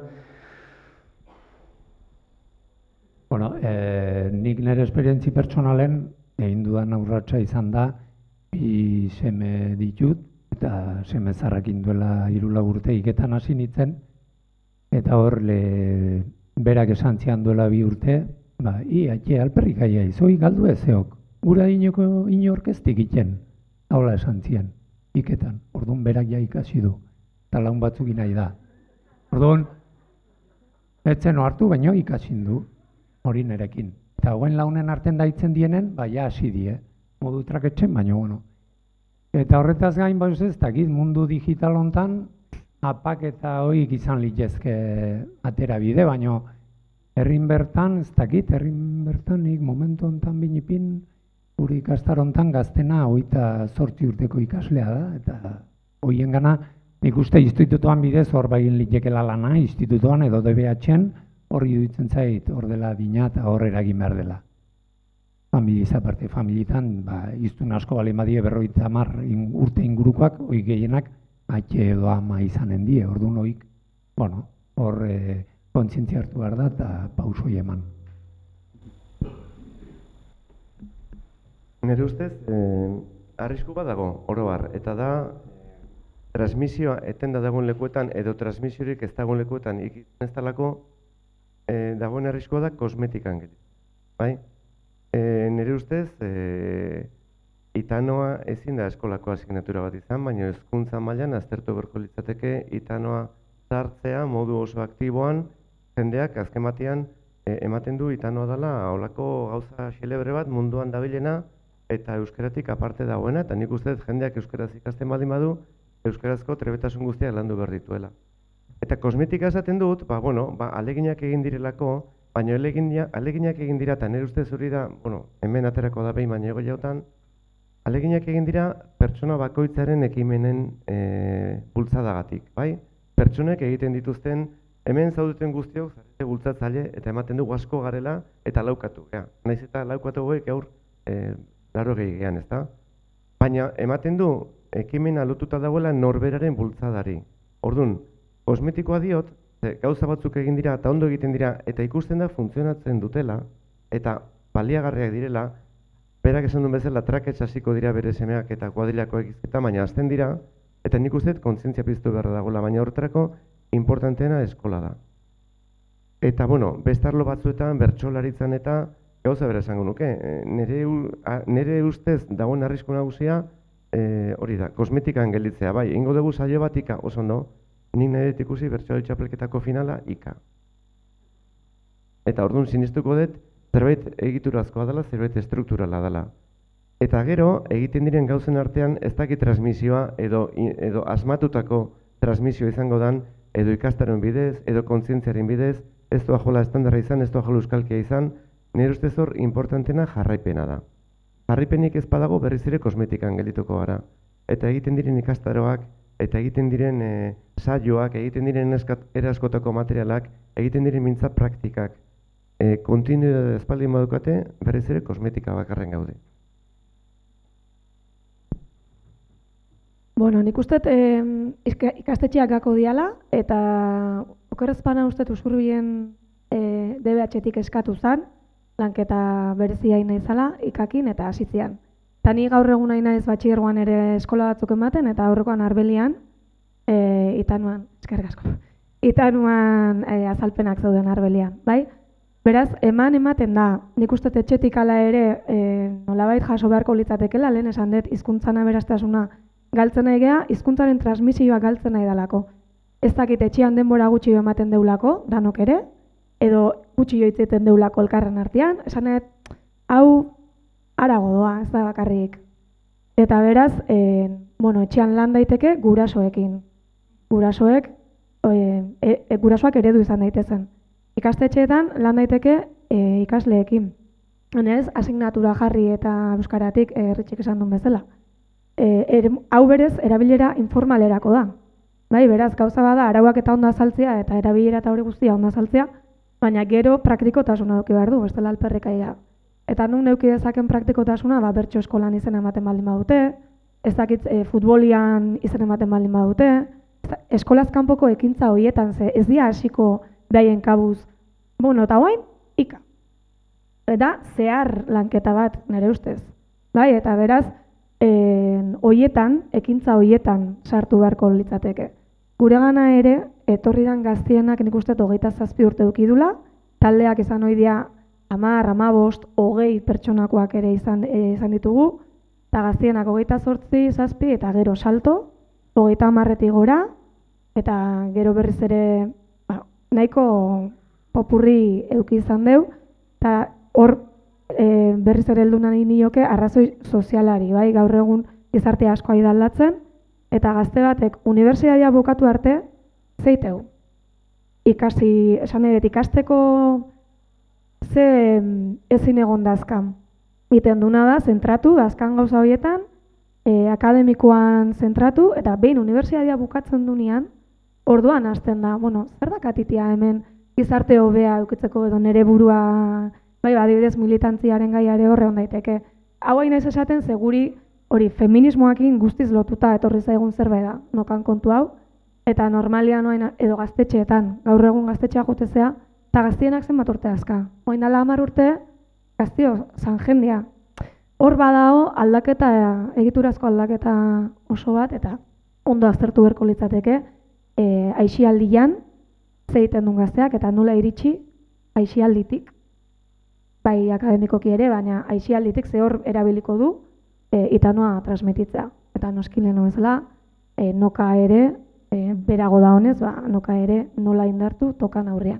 Bueno, nik nire esperientzi pertsonalen egin dudan aurratsa izan da, bi seme ditut, eta seme zarrakin duela 3 urte iketan hasi nintzen, eta hor berak esan zian duela 2 urte, atxe alperrik aia izoi galdu ezeok, gura inoko inorkeztik iten, haula esan zian, iketan, orduan berak ja ikasi du, eta laun batzuk nahi da. Orduan, etzen hartu, baino ikasin du, hori nerekin. Eta hoen launen arten daitzen dienen, ja hasi die, modu traketzen, baina bueno. Eta horretaz gain, ez dakit, mundu digital hontan, apak eta hoik izan litezke atera bide, baina herrin bertan, ez dakit, herrin bertan nik momentu hontan binipin, guri ikastar hontan gaztena 28 urteko ikaslea da, eta hoien gana, nik uste institutuan bidez hor bagin litekela lana, institutuan edo DBH-en, horri duitzen zait, hor dela dina eta hor eragin behar dela. Familiz aparte, familietan, iztun asko bali badie 50 urte ingurukoak, hoi gehienak, atxe edo ama izanen die, orduan hoik, bueno, hor kontzientzia hartu behar da eta pausoi eman. Nire ustez, arrisku bat dago, oro har, eta da, transmisioa etenda dagoen lekuetan, edo transmisiorik ez dagoen lekuetan ikiten ez talako, dagoen arriskoa da kosmetikan gero. Bai? Nire ustez, Itanoa ezin da eskolako asignatura bat izan, baina hezkuntza mailan aztertu beharko litzateke Itanoa sartzea modu oso aktiboan, jendeak azken batean ematen du Itanoa dela holako gauza xelebre bat munduan dabilena eta euskaratik aparte dagoena, eta nik uste jendeak euskaraz ikasten baldin badu, euskarazko trebetasun guztiak landu behar dituela. Eta kosmetika esaten dut, aleginak egin direlako, baina aleginak egin dira, eta nire ustez hori da, hemen aterako da behin baina ego jautan, aleginak egin dira pertsona bakoitzaren ekimenen bultzadagatik, bai? Pertsonek egiten dituzten, hemen zaudeten guztiok, zarete bultzatzaile, eta ematen dugu asko garela, eta laukatu, naiz eta laukatu goek gaur, laro gehiagean, ez da? Baina ematen du, ekimena lotuta dagoela norberaren bultzadari. Orduan, kosmetikoa diot, gauza batzuk egin dira eta ondo egiten dira eta ikusten da funtzionatzen dutela eta baliagarriak direla, berak esan duen bezala trakets hasiko dira bere semeak eta kuadrilakoak izketa, baina hasten dira eta nik uste kontzientzia piztu beharra dagoela, baina horretarako importanteena eskola da. Eta, bestarlo batzuetan, bertsolaritzan eta gauza bera esango nuke, nire ustez dagoen arrisku nagusia hori da, kosmetikan gelditzea, bai, ingo dugu saio bat ika, oso ondo, nik nahi ikusi bertsolari txapelketako finala ika. Eta orduan sinistuko dut, zerbait egiturazkoa dela, zerbait estrukturala dela. Eta gero, egiten diren gauzen artean ez dakit transmisioa edo asmatutako transmisioa izango dan, edo ikastaren bidez, edo kontzientziaren bidez, ez doa jola estandarra izan, ez doa jola euskalkia izan, nire ustez hor importantena jarraipena da. Jarraipenik ez badago berriz ere kosmetikan geldituko gara. Eta egiten diren ikastaroak, eta egiten diren saioak, egiten diren eraskotako materialak, egiten diren mintza praktikak, kontinuidade espaldin badukate, berriz ere kosmetika bakarren gaude. Bueno, nik uste ikastetxeak gako diala, eta okerrezpana uste usurbien DBH-tik eskatu zen, lanketa berezia nahi zala, ikakin eta hasitzean. Eta ni gaur egun nahi naiz batxilergoan ere eskola batzuk ematen, eta aurrekoan Arbelian, itanuan, eskerrik asko, itanuan azalpenak zeuden Arbelian, bai? Beraz, ematen da, nik uste etxetik ala ere nolabait jaso beharko litzatekela, lehen esan dut hizkuntzana beraztasuna galtzen nahi geha, hizkuntzaren transmisioa galtzen nahi dalako. Ez dakit etxean denbora gutxi ematen deulako, danok ere, edo gutxi joitzeten deulako elkarren artean, esanet, hau arago doa, ez da bakarrik. Eta beraz, etxean lan daiteke gurasoekin. Gurasoak eredu izan daitezen. Ikastetxeetan lan daiteke ikasleekin. Ez, asignatura jarri eta euskaratik Ritxik esan duen bezala. Hau berez, erabilera informalerako da. Bai, beraz, gauza bada, arauak eta ondo azaltzea eta erabilera eta hori guztia ondo azaltzea, baina gero praktikotasuna eduki behar du, bestela alperrikaia. Eta nun eduki dezaken praktikotasuna, bertso eskolan izen ematen baldin badute, ez dakit futbolian izen ematen baldin badute, eskolaz kanpoko ekintza horietan, ez dira hasiko behaien kabuz, eta guain, ika. Eta zehar lanketa bat, nire ustez. Bai, eta beraz, ekintza horietan sartu beharko litzateke. Gure gana ere, etorri dan gaztienak nik uste 27 urte dukidula, taldeak izan oidia 10, 15, 20 pertsonakoak ere izan ditugu, eta gaztienak 28, 7 eta gero salto, 30 gora, eta gero berriz ere nahiko popurri eduki izan deu, eta hor berriz ere heldu nahi nioke arrazoi sozialari, bai, gaur egun gizarte asko aldatzen, eta gazte batek unibertsitatea bukatu arte zeiteu. Ikasi, esan edet, ikasteko ze ezin egon dazkan. Iten duna da, zentratu, dazkan gauza horietan, akademikoan zentratu, eta behin unibertsitatea bukatzen dunean, orduan hasten da, zer da katitia hemen gizarte hobea eukitzeko edo nere burua, bai, adibidez militantziaren gaiare horre hon daiteke. Hau hain ez esaten, seguri hori feminismoakin guztiz lotuta etorri zaigun zerbait da, nokan kontu hau, eta normalian edo gaztetxeetan, gaur egun gaztetxea jotezea, eta gaztienak zenbat urte azka. Oin dala 10 urte, gaztio, zan jendia. Hor badao aldaketa, egiturazko aldaketa oso bat, eta ondo aztertu berko litzateke, aixialdian, zeiten duen gazteak, eta nola iritsi aixialditik, bai akademikoki ere, baina aixialditik ze hor erabiliko du, itanoa transmititza. Eta noskileno bezala, noka ere, berago da honez, noka ere nola indartu tokan aurrean.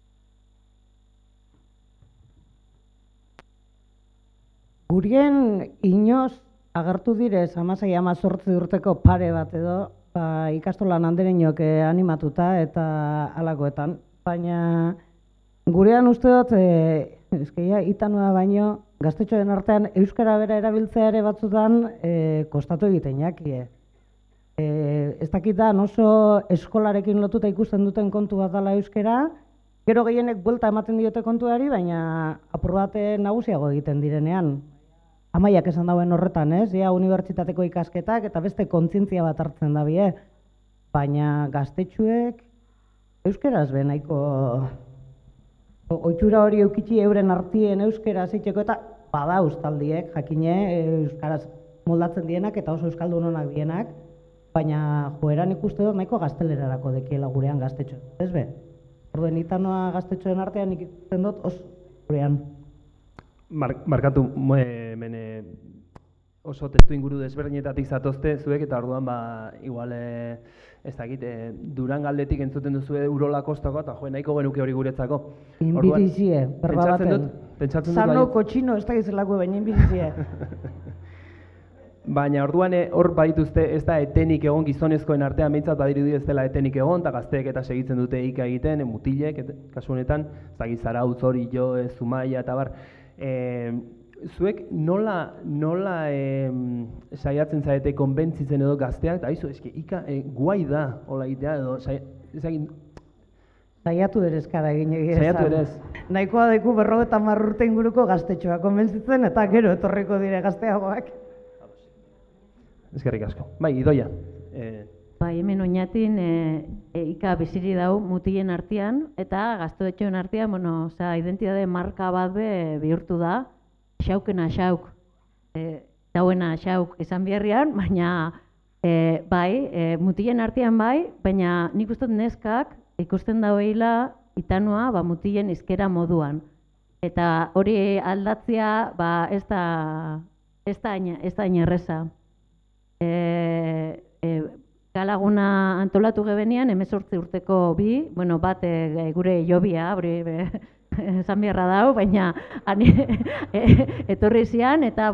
Gurien inoz agertu direz 16-18 urteko pare bat edo, ikastolan handerenok animatuta eta halakoetan. Baina gurean uste dut, itanoa baino, gaztetxoen artean euskara bera erabiltzea ere batzutan kostatu egiten jakie. Ez dakit da, oso eskolarekin lotuta ikusten duten kontu bat dela euskara, gero gehienek buelta ematen diote kontuari, baina apur bat nagusiago egiten direnean. Amaiak esan dauen horretan, ez? Unibertsitateko ikasketak eta beste kontzientzia bat hartzen da bie. Baina gaztetxuek euskaraz be nahiko ohitura hori eukitzi euren artien euskara zeitzeko eta bada ustaldiek, jakine, euskaraz moldatzen dienak eta oso euskaldunonak dienak, baina joeran ikuste dut nahiko gaztelerarako dekiela gurean gaztetxo. Ez be? Orduen itanoa gaztetxoen artean ikusten dut oso gurean. Markatu, oso testu inguru desberdinetatik zatozte zuek, eta orduan, igual ez dakit, Durangaldetik entzuten duzu Urola Kostako, eta jo, nahiko genuke hori guretzako. Inbirizie, berba baten. Pentsatzen dut, Zano, kotxino, ez da gizelako, baina inbirizie. Baina orduan hor badituzte ez da etenik egon gizonezkoen artean, behintzat badirudi ez dela etenik egon, eta gazteek eta segitzen dute ika egiten, mutilek, kasu honetan, ez dakit Zarautz, hori, jo, Zumaia, eta bar. Zuek nola saiatzen zarete konbentzitzen edo gazteak, eta aizu, eske, ika guai da, hola egitea, edo, Saiatu ere eskara egin egia. Saiatu ere ez. Nahikoa deku 50 urte inguruko gaztetxoa konbentzitzen, eta gero etorriko dire gazteagoak. Eskerrik asko. Bai, Idoia. Bai, hemen oinatin ika biziri dau mutilen artean, eta gaztetxoen artean, identitate marka bat bihurtu da, xaukena xauk, dauena xauk esan biherrian, baina mutilen artean bai, baina nik uste neskak ikusten dauela itanua mutilen izkera moduan. Eta hori aldatzea ez da hain erreza. Galaguna antolatu gebenean, 18 urteko bi, bat gure jobia, esan beharra dau, baina etorri zian, eta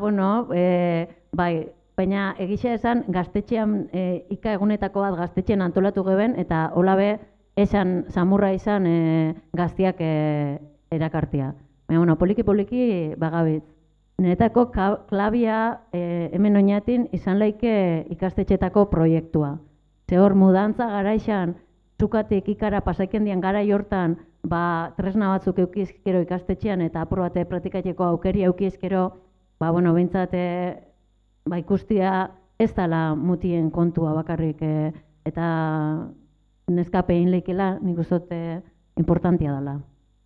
baina egisa esan gaztetxean, ika egunetako bat gaztetxean antolatu geben, eta holabe esan samurra izan gaztiak erakartia. Baina, poliki-poliki bagabitz. Niretako klabia hemen oinatin izan laike ikastetxetako proiektua. Ze hor mudantza garaixan, zukatik ikara pasaiken dian garai hortan, tresna batzuk eukizkero ikastetxean eta apur bate praktikatzeko aukeri eukizkero, behintzat ikustia ez dela mutien kontua bakarrik eta neskapein leikela nik uste importantia dela.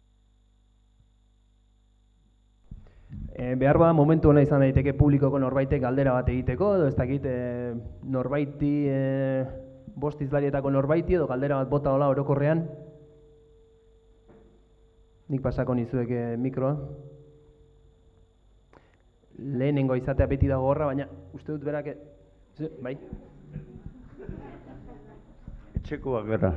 Behar bada momentu hona izan daiteke publikoko norbaitek galdera bat egiteko, edo ez dakit norbaiti, bost izlarietako norbaiti edo galdera bat bota hola orokorrean. Nik pasako nizuek mikroa. Lehenengo izatea beti dago horra, baina uste dut berak... Bai? Etxekoak gara.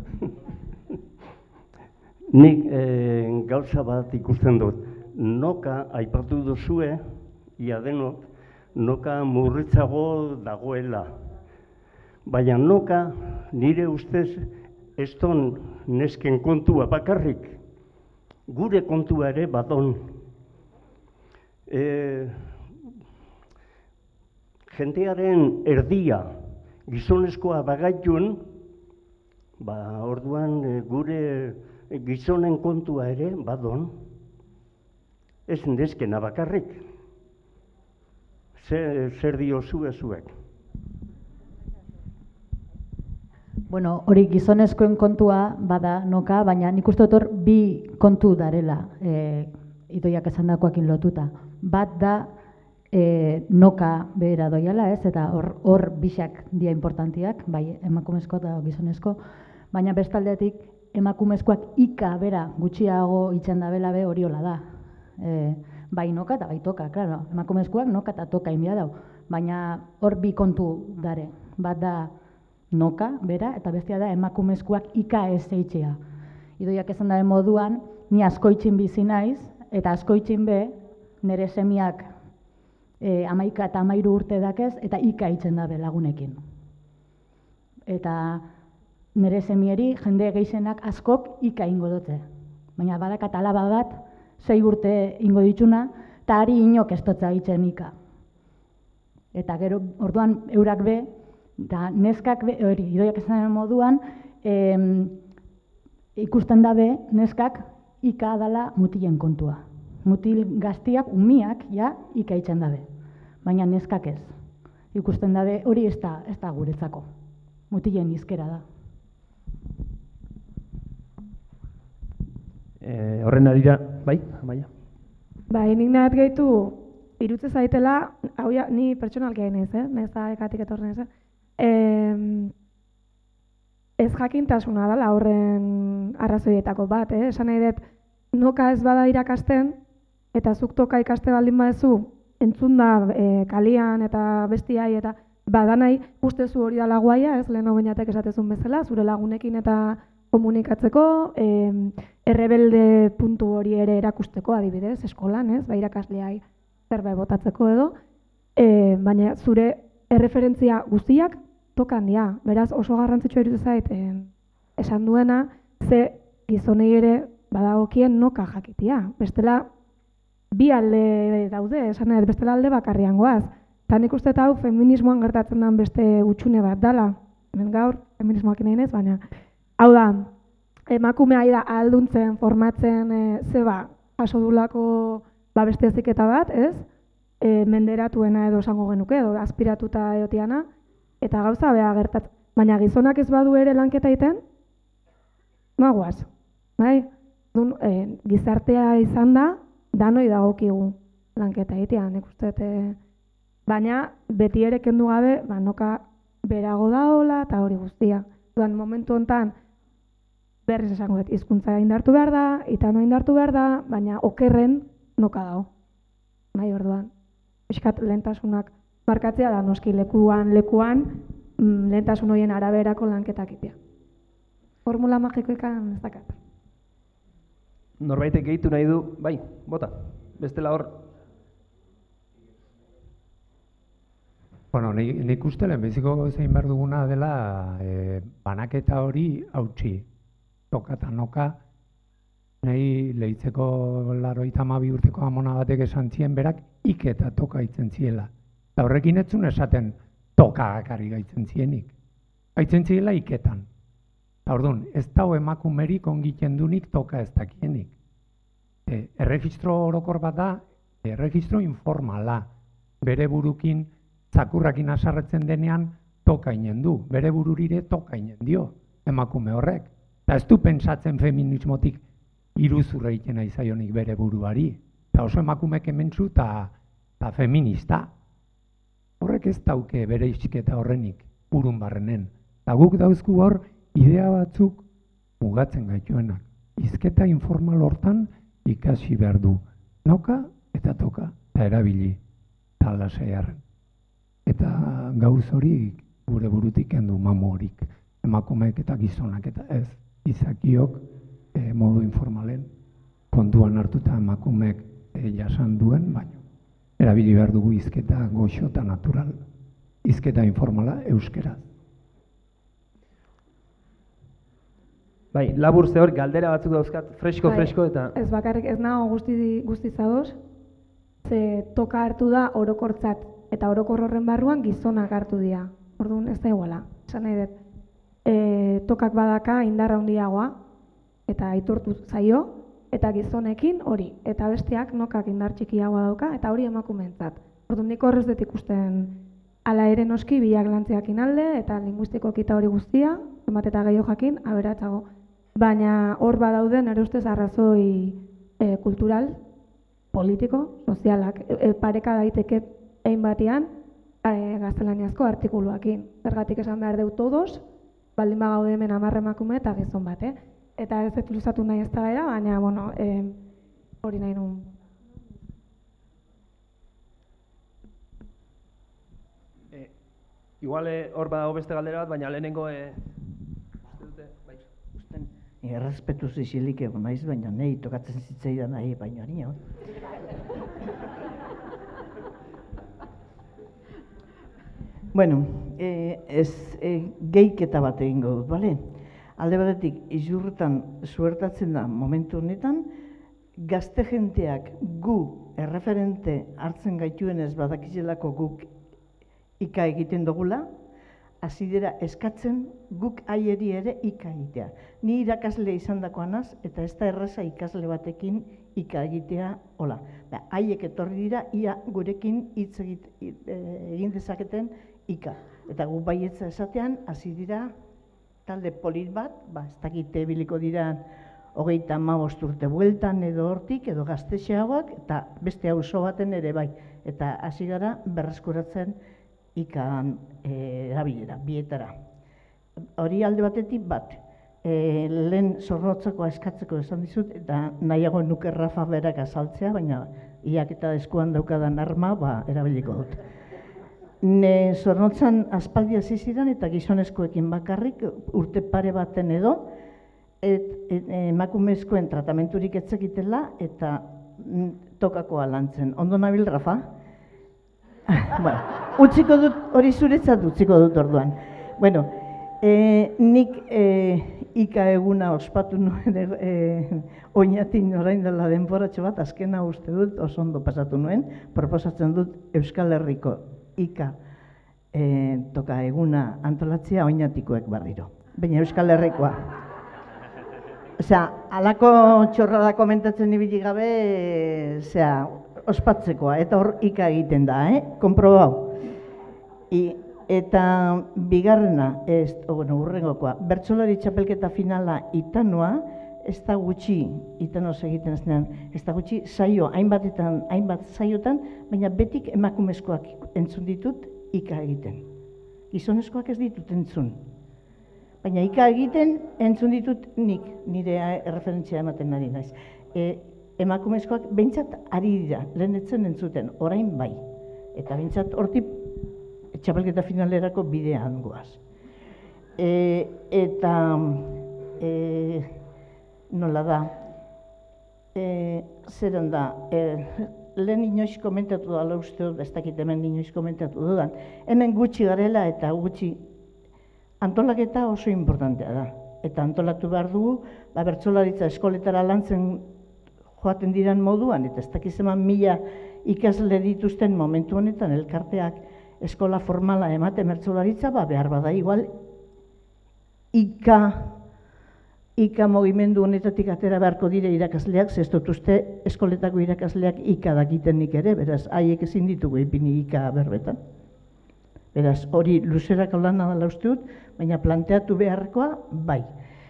Nik gauza bat ikusten dut. Noka aipatu duzue, ia denok, noka murritzago dagoela. Baina noka nire ustez ez don nesken kontua bakarrik, gure kontua ere badon. Jendearen erdia gizonezkoa bagaitun, orduan gure gizonen kontua ere badon. Ez neskena bakarrik. Zer diozue zuek? Bueno, hori gizonezkoen kontua bada noka, baina nik uste dut bi kontu darela, Idoiak esandakoekin lotuta. Bat da noka behera doiala, ez? Eta hor bisak dia importantiak, bai emakumezko eta gizonezko, baina bestaldetik emakumezkoak ika bera gutxiago itzen dabela hori hola da. Bai noka eta bai toka, claro, emakumezkoak noka eta toka inbia dau, baina hor bi kontu dare, bat da noka, bera, eta bestia da emakumezkoak ika ez eitzea. Idoiak esan dabe moduan, ni askoitzin bizi naiz, eta askoitzin be, nire semiak 11 eta 13 urte dakez, eta ika eitzen dabe lagunekin. Eta nire semieri jende gehienak askok ika ingo dute, baina badakat alaba bat, 6 urte ingo dituna, eta ari inok ez dutza egiten ika. Eta gero, orduan, eurak be, eta neskak be, hori, Idoiak esan moduan, ikusten dabe, neskak ika dala mutilen kontua. Mutil gaztiak, umiak, ja, ika egiten dabe. Baina neskak ez. Ikusten dabe, hori ez da guretzako. Mutilen izkera da. Horren arira, bai, Amaia? Bai, nik nahat gehitu, irutze zaitela, hau ja, ni pertsonalki hain ez, nahiz da ekatik etorren ez, ez jakintasuna dela horren arrazoietako bat, esan nahi dut, noka ez bada irakasten, eta zuk toka ikaste baldin badezu, entzun da kalian eta bestiai, eta badanai ustezu hori dala guaia, ez lehen bainatek esatezun bezala, zure lagunekin eta komunikatzeko, errebelde puntu hori ere erakusteko adibidez, eskolan, ez, irakasleai zerbait botatzeko edo, baina zure erreferentzia guztiak tokan dira, beraz oso garrantzitsua iruditzen zait esan duena, ze gizonei ere badagokien noka jakitia, bestela bi alde daude, esan nahi, bestela alde bakarrian goaz. Eta nik uste hau feminismoan gertatzen den beste utxune bat dala. Hemen gaur, feminismoak nahi nez, baina. Hau da, emakumea da ahalduntzen, formatzen, zeba, jaso dulako beste heziketa bat, ez? Menderatuena edo esango genuke, edo aspiratuta eotiana, eta gauza beha gertatzen. Baina gizonak ez badu ere lanketa egiten, nagoaz, bai? Gizartea izan da, danoi dagokigu lanketa egitea, nik uste, baina beti ere kendu gabe, noka berago daola eta hori guztia. Duan, momentu honetan, berriz esango dut, hizkuntza indartu behar da, itanoa indartu behar da, baina okerren noka dago. Bai, orduan, pixkat lehentasunak markatzea da, noski lekuan, lehentasun horien araberako lanketak itea. Formula magikoekan ez dakat. Norbaitek gehitu nahi du, bai, bota, bestela hor. Bueno, nik uste lehenbiziko zein behar duguna dela banaketa hori hautsi. Toka eta noka, nahi lehitzeko 92 urteko amona batek esan zien berak ik eta toka itzen ziela. Eta horrekin etzun esaten toka gakarri gaitzen zienik. Gaitzen ziela iketan. Eta orduan, ez dago emakumerik ongiten dunik toka ez dakienik. Erregistro orokor bat da, erregistro informala. Bere burukin, zakurrakin asarretzen denean, toka inen du. Bere bururire toka inen dio, emakume horrek. Eta ez du pentsatzen feminismotik iruzurra egiten aizaionik bere buruari. Eta oso emakumek hementsu eta feminista. Horrek ez dauke bere isketa horrenik, burun barrenen. Eta guk dauzku hor, idea batzuk mugatzen gaituenak. Hizketa informal hortan ikasi behar du. Noka eta toka, eta erabili, eta lasaiarren. Eta gauz hori gure burutik kendu mamu horik. Emakumeek eta gizonak eta ez. Izakiok modu informalen kontuan hartuta emakumeek jasan duen, baina erabili behar dugu hizketa goxo eta natural. Hizketa informala euskeraz. Bai, labur ze hor, galdera batzuk dauzkat, fresko eta... Ez bakarrik ez nago guzti zadoz, ze toka hartu da orokortzat, eta orokor horren barruan gizonak hartu dira. Orduan ez da iguala, esan nahi dut. Tokak badaka indarra handiagoa, eta aitortu zaio, eta gizonekin hori, eta besteak nokak indar txikiagoa dauka, eta hori emakumeentzat. Orduan nik horrez dut ikusten ala ere noski bilak lantziakin alde, eta linguistikoak eta hori guztia, emat eta gehiago jakin, aberatzago. Baina hor badaude nire ustez arrazoi kultural, politiko, sozialak, pareka daiteke egin batean gaztelaniazko artikuluakin. Zergatik esan behar deu todos, baldin bagaude hemen 10 emakume eta gizon bat, Eta ez dut luzatu nahi ez da gara, baina, bueno, hori nahi nun. Igual hor badago beste galdera bat, baina lehenengo... Errespetu zizilik egon naiz, baina nahi tokatzen zitzaidan nahi, baina nio. Bueno, gehiketa bat egingo dut, bale? Alde batetik, izurretan zuertatzen da momentu honetan, gazte jenteak gu erreferente hartzen gaituenez badakizelako guk ika egiten dugula, hasi dira eskatzen guk haieri ere ika egitea. Ni irakasle izan dakoanaz, eta ez da erraza ikasle batekin ika egitea, hola. Haiek etorri dira, ia gurekin hitz egin dezaketen ika. Eta gu baietza esatean, hasi dira talde polit bat, ez dakite biliko dira 35 urte bueltan edo hortik, edo gaztexeagoak, eta beste auzo baten ere bai. Eta hasi gara berreskuratzen ikan erabilera, bietara. Hori alde batetik bat, lehen zorrotzeko eskatzeko esan dizut, eta nahiago nuke Rafa berak azaltzea, baina iak eta eskuan daukadan arma, erabiliko dut. ne Zornotzan aspaldi hasi ziren eta gizonezkoekin bakarrik urte pare baten edo, emakumezkoen tratamenturik etzekitela eta tokakoa lantzen. Ondo nabil, Rafa? Bueno, utziko dut, hori zuretzat utziko dut orduan. Bueno, nik ika eguna ospatu nuen oinatin orain dela denboratxo bat, azkena uste dut, oso ondo pasatu nuen, proposatzen dut Euskal Herriko ika toka eguna antolatzea oinatikoek barriro. Baina Euskal Herrikoa. Osea, alako txorrada komentatzen ibili gabe, ospatzekoa, eta hor ika egiten da, konprobau. Eta bigarrena, urrengokoa, bertsolari txapelketa finala Itanoa, ez da gutxi, Itanoz egiten zenean, ez da gutxi saio, hainbat saiotan, baina betik emakumezkoak entzun ditut ika egiten. Gizonezkoak ez ditut entzun. Baina ika egiten entzun ditut nik, nire referentzia ematen ari naiz. Emakumezkoak behintzat ari dira, lehen etzen entzuten, orain bai. Eta behintzat hortik txapelketa finalerako bidean goaz. Eta nola da, zeren da, lehen inoiz komentatu dala uste dut, ez dakit hemen inoiz komentatu dudan, hemen gutxi garela eta gutxi antolaketa oso importantea da. Eta antolatu behar dugu, bertsolaritza eskoletara lantzen joaten diran moduan, eta ez dakiz eman 1000 ikasle dituzten momentu honetan elkarteak eskola formala ematen bertsolaritza, behar bada igual ika mugimendu honetatik atera beharko dire irakasleak, ez dut uste eskoletako irakasleak ika dakiten nik ere, beraz, haiek ezin ditugu ipini ika berbetan. Beraz, hori luzerako lana dela uste dut, baina planteatu beharkoa, bai.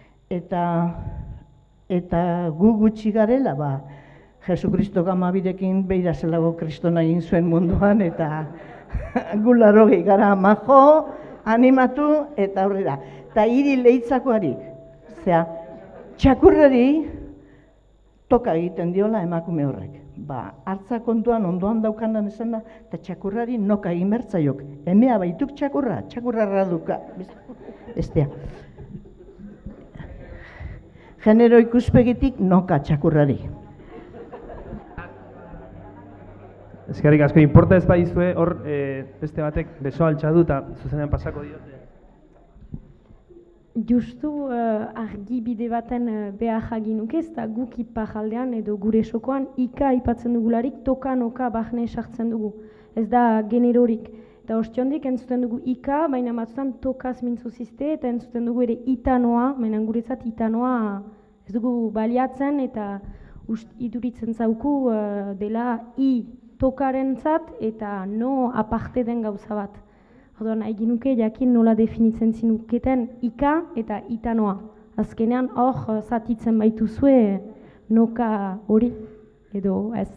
Eta gu gutxi garela, Jesukristo gamabirekin beira zelago kristona egin zuen munduan, eta gu 80 gara majo, animatu, eta aurrera. Eta hiri lehitzakoari, txakurrari toka egiten diola emakume horrek. Hartza kontuan ondoan daukanan esan da, eta txakurrari noka egin bertzaiok. Emea baituk txakurra duka. Bestea. Genero ikuspegitik noka txakurrari. Eskerrik asko, inporta ez baizue, hor beste batek beso altxadu eta zuzenean pasako diote. Justu argibide baten behar jaginuke, ez da guk iparraldean edo gure sokoan ika aipatzen dugularik toka-noka bahne sartzen dugu. Ez da generorik. Eta ostiondik entzuten dugu ika, baina batzutan tokaz mintzuzizte, eta entzuten dugu ere itanoa, baina guretzat itanoa ez dugu baliatzen, eta iduritzen zauku dela tokaren zat, eta no aparte den gauza bat. Orduan, eginuke jakin nola definitzen zinuketen ika eta itanoa. Azkenean hor zatitzen baituzue noka hori edo ez.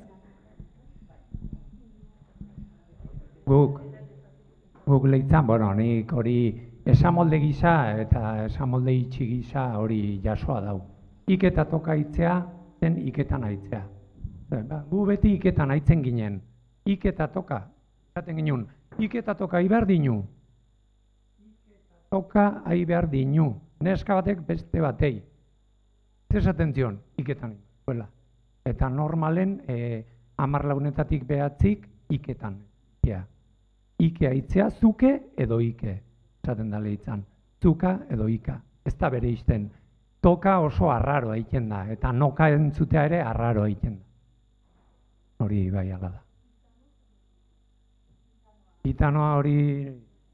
Guk lehitzan, nik hori esamolde gisa eta esamolde itxi gisa hori jasoa dau. Ik eta toka aitzea zen iketan aitzea. Gu beti iketan aitzen ginen. Ik eta toka, zaten ginen. Ik eta toka behar dinu. Toka behar dinu. Neska batek beste batei. Zesaten zion, iketan. Eta normalen 10 lagunetatik behatzik iketan. Ike aitzea zuke edo ike. Zaten da lehitzan. Zuka edo ika. Ez da bere izten. Toka oso arraro egiten da. Eta noka entzutea ere arraro egiten da. Hori bai ala da. Itanoa hori...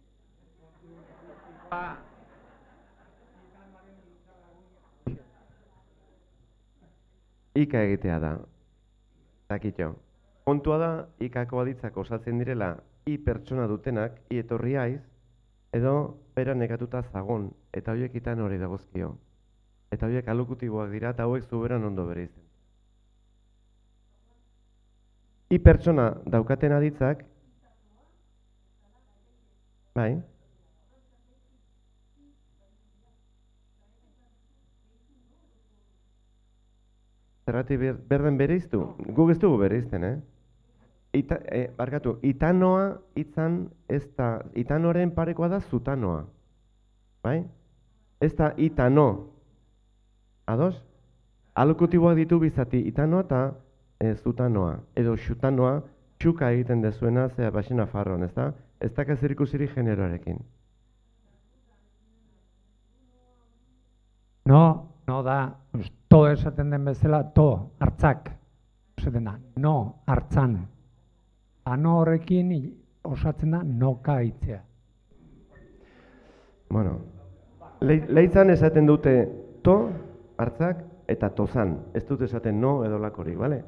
Ika egitea da. Dakitxo. Kontua da, ikako aditzak osatzen direla i pertsona dutenak, i etorri aiz, edo bera negatuta zagon, eta horiek itan hori dagozkio. Eta horiek alokutiboak dira, eta hauek zuberan ondo bere izan. I pertsona daukaten aditzak, bai, zerrati berden bere iztu? Guk ez dugu bere izten, barkatu, itanoa hitzan ez da, itanoren parekoa da zutanoa. Bai? Ez da itano. Ados? Alokutiboak ditu bizati itanoa eta zutanoa. Edo xutanoa, txuka egiten dezuena, zera baxena farron, ez da? Ez da zer ikusirik generoarekin. No da, to esaten den bezala, to, hartzak. Esaten da, no, hartzan. Ano horrekin osatzen da noka hitzea. Bueno, leitzan esaten dute to, hartzak, eta tozan. Ez dut esaten no edo lakorik, bale?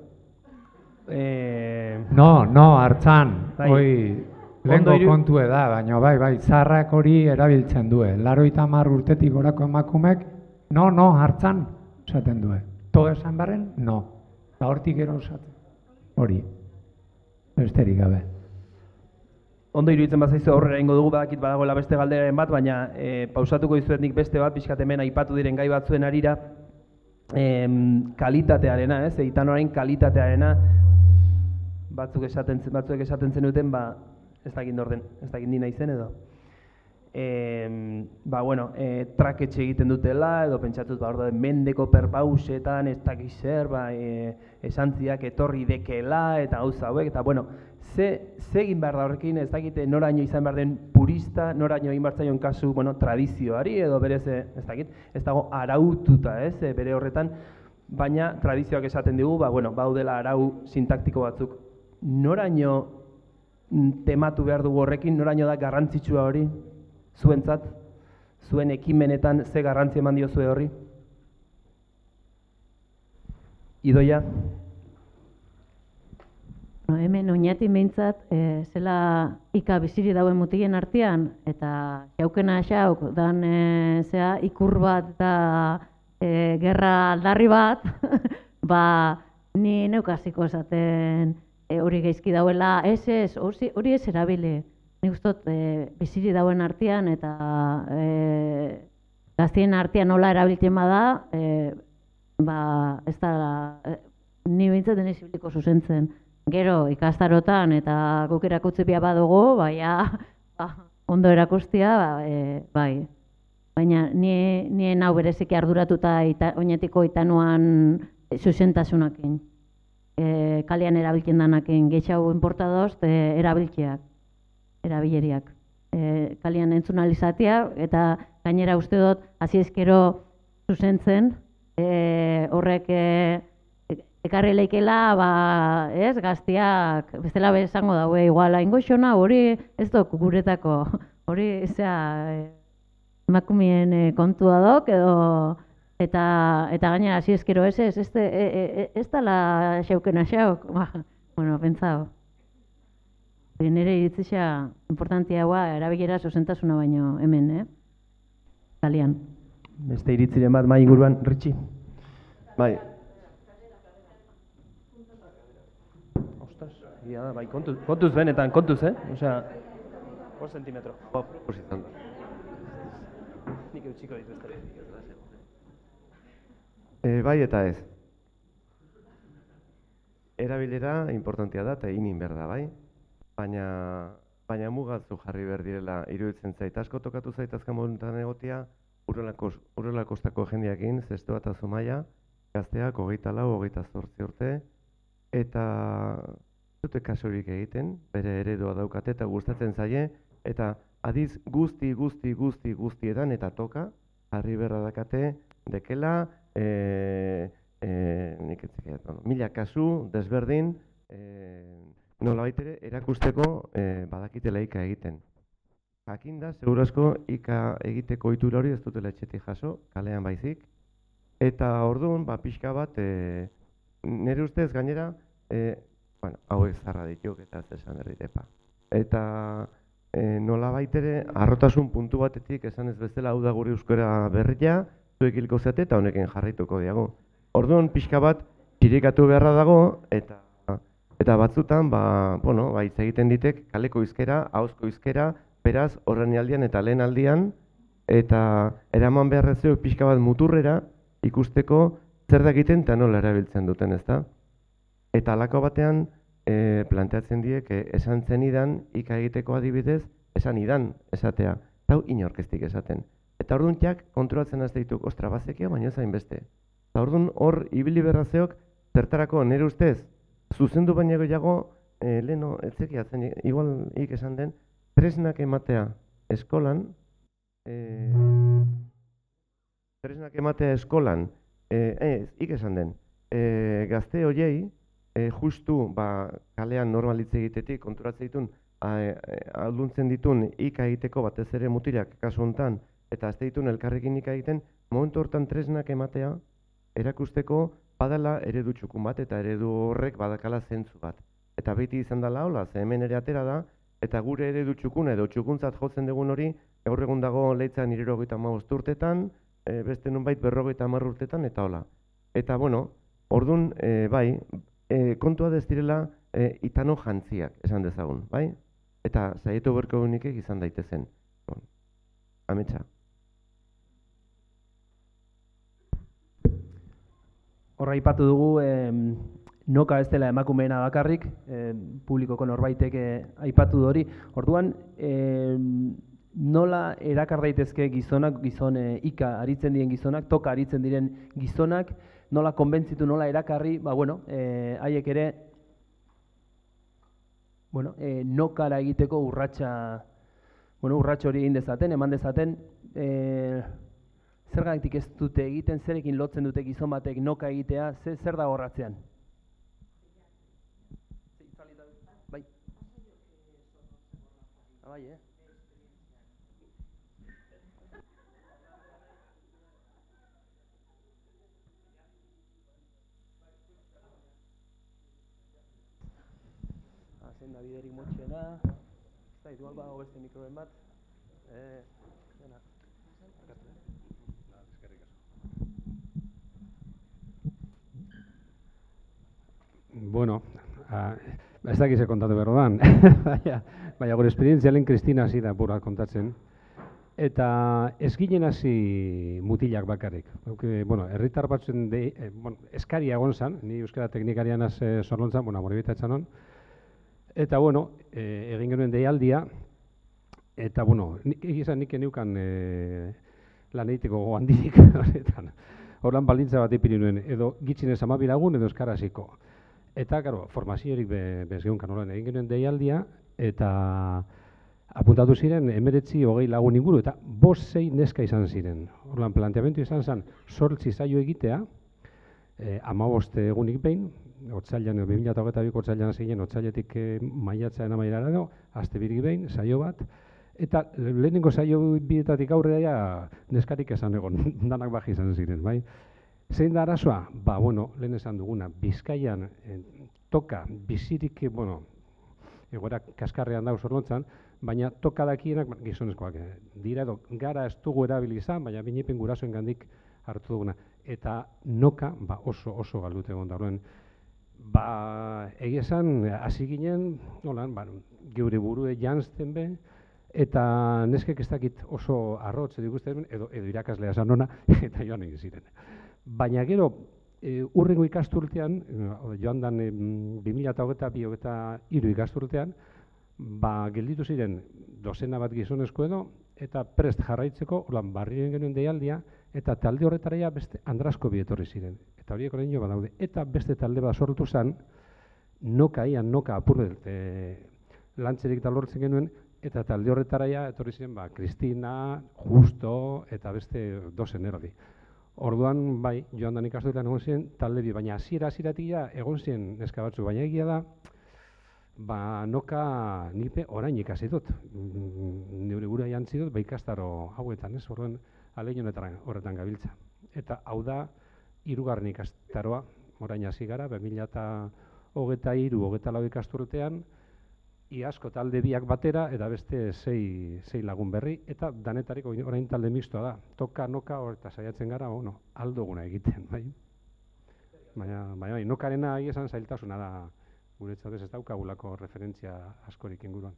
No, hartzan. Lehenko kontue da, baina bai, zarrak hori erabiltzen due. 80 urtetik gorako emakumek, no, hartzan, esaten due. To esan barren, no. Eta hortik gero esaten. Hori. Besterik gabe. Ondo iruditzen bazaizu aurrera ingo dugu badakit badagoela beste galderaren bat, baina pausatuko dizuet nik beste bat, pixkat hemen aipatu diren gai batzuen arira, kalitatearena, itanoaren kalitatearena, batzuek esaten zenuten, ez dakit norden, ez dakit nina izen edo. Traketxe egiten dutela, edo pentsatuz mendeko perpausetan, ez dakit zer, esantziak etorri dekela, eta gauza hauek, eta ze egin behar da horrekin, ez dakit noraino izan behar den purista, noraino egin behar zaion kasu, tradizioari, edo berez, ez dakit, ez dago araututa, bere horretan, baina tradizioak esaten digu, baudela arau sintaktiko batzuk. Noraino tematu behar dugu horrekin, noraino da garrantzitsua hori, zuentzat, zuen ekimenetan ze garrantzi eman diozue horri? Idoia? Hemen oinatik behintzat, zela ika biziri dauen mutilen artean, eta jaukena xauk, dan ikur bat eta gerra aldarri bat, ni neukaziko esaten hori geizki dauela, hori ez erabile. Nik ustot, biziri dauen artean eta gaztien artean nola erabiltzen bada, ez da, ni bintzaten izibiliko zuzentzen. Gero ikastarotan eta guk erakutzi bia badugu, ondo erakustia, bai. Baina nien hau bereziki arduratuta oinetiko itanuan zuzentasunakin. Kalean erabiltzen danakin, gehiago importadoz erabiltzeak. Erabileriak. Kalian entzun alizatea, eta gainera uste dut, aziezkero zuzentzen, horrek ekarri leikela, gaztiak, bestela bezango daue, iguala, ingoxona, hori ez duk guretako, hori emakumien kontua dok, eta gainera aziezkero ez dala xaukena xauk, pentsau. Nire iritzisa importantia haua erabilera zuzentasuna baino hemen, kalian. Beste iritziren bat mai inguruan, Ritxi? Bai. Ostras, kontuz benetan, kontuz, Osea, 5 zentimetro. Nik eutxiko ditu ez bai eta ez. Erabilera importantia da eta inin behar da, bai? Baina mugatzu jarri behar direla iruditzen zait. Asko tokatu zait azkan momentan egotia, Urola Kostako jendeakin, Zestoa eta Zumaia, gazteak 24, 28 urte, eta dute kasurik egiten, bere eredua daukate eta gustatzen zaie, eta adiz guztietan eta toka, jarri beharra dakate, dekela, mila kasu, desberdin, nola baitere, erakusteko badakitela ika egiten. Jakinda, segurazko ika egiteko ohitura hori ez dutela etxetik jaso, kalean baizik. Eta orduan, pixka bat, nire ustez gainera, hauek zarra dituk eta ez esan erritepa. Eta nola baitere, arrotasun puntu batetik esan ez bezala hau da gure euskara berria, zuek hilko zate eta honekin jarraituko diago. Orduan, pixka bat, txirikatu beharra dago, eta batzutan, hitz egiten ditek kaleko hizkera, ahozko hizkera, beraz, horren aldian eta lehen aldian, eta eraman beharrezuek pixka bat muturrera ikusteko zer da egiten eta nola erabiltzen duten, ezta? Eta halako batean, planteatzen diek, esan zenidan, ika egiteko adibidez, esan idan esatea, eta inorkestik esaten. Eta orduan jak kontrolatzen azte dituk, ostra, bazekio, baina zain beste. Eta orduan hor, ibili berrazeok, zertarako nire ustez, zuzendu baina gehiago, leheno, etzekiatzen, igual ik esan den, tresnak ematea eskolan, ik esan den, gazte hoiei, justu kalean normalitze egitetik, konturatzen ditun, alduntzen ditun ika egiteko batez ere mutilak kasu honetan, eta azte ditun elkarrekin ika egiten, momentu hortan tresnak ematea, erakusteko badala eredu txukun bat, eta eredu horrek badakala zentzu bat. Eta beti izan dela hola, ze hemen ere atera da, eta gure eredu txukuna edo txukuntzat jotzen dugun hori, gaur egun dago leitzan 75 urtetan, beste nunbait 50 urtetan, eta hola. Eta, bueno, orduan, bai, kontua ez direla itano jantziak, esan dezagun, bai? Eta saietu berko unikek izan daitezen. Ametsa. Horra ipatu dugu, noka ez dela emakumeena bakarrik, publikoko norbaitek aipatu hori. Orduan, nola erakar daitezke gizonak, gizon ika aritzen diren gizonak, toka aritzen diren gizonak, nola konbentzitu, nola erakarri, haiek ere, nokara egiteko urratsa hori egin dezaten, eman dezaten, zergatik ez dute egiten, zerekin lotzen dute gizon batek noka egitea, zer da horratzean? Bai. Bai, zen da biderik motxena, ez da, igual bago beste mikroben bat, dena. Bueno, ez dakize kontatu berrodan, baina gure esperientzialen Kristina hasi da pura kontatzen. Eta ez ginen hasi mutilak bakarrik. Herritar batzuen eskaria egon zan, ni euskara teknikarian zorlontzan, moribita etxanon. Eta, egin genuen deialdia, eta, egizan nik eniukan lan egiteko gogandirik horretan. Horlan baldintza bat ipini nuen, edo gitzinez 12 lagun edo euskaraziko. Eta, formaziorik bezgeunkan horren egin genuen deialdia, eta apuntatu ziren 19-20 lagun inguru, eta 5-6 neska izan ziren. Horlan planteamentu izan zen, 8 saio egitea, 15 egunik behin, otsailean, 2022ko otsailean ziren, otsailetik maiatzean amaierara edo, aste birik behin, saio bat, eta lehenengo saio bidetatik aurrera neskarik esan egon, danak baji izan ziren, bai? Zein da arazoa? Lehen esan duguna, Bizkaian toka bizirik, egoera kaskarrean da Zornotzan, baina toka dakienak gizonezkoak dira edo gara ez dugu erabili izan, baina binipen gurasoen gandik hartu duguna. Eta noka oso galdute egon da. Egia esan, hasi ginen, geure burue janzten be, eta neskek ez dakit oso arrotz edo ikusten, edo irakaslea esan ona, eta joan egin ziren. Baina gero, urrengo ikasturtean, joan dan 2022-2023 ikasturtean, gelditu ziren dozena bat gizonezko edo, eta prest jarraitzeko, barrien genuen deialdia, eta talde horretara beste Andrasko bi etorri ziren. Eta horiek orain jo badaude. Eta beste talde bat sortu zen, noka apurbet lantzerik eta lortzen genuen, eta talde horretara etorri ziren, Kristina, Justo, eta beste 2 erdi. Orduan, joan dan ikasturtean egon ziren, talde bi, baina hasieratik egon ziren neska batzuk, baina egia da, noka nipe orain ikasi dut. Neure gura jantzi dut, ikastaro hauetan, ez? Orduan, alegin horretan gabiltza. Eta hau da, 3. ikastaroa, orain hasi gara, 2023-2024 ikasturtean, iazko talde biak batera, eta beste 6 lagun berri, eta danetarik orain talde mistoa da. Toka, noka, eta saiatzen gara, aldoguna egiten, bai? Baina, nokarena esan zailtasuna da, guretzat ez daukagulako referentzia askorik inguruan.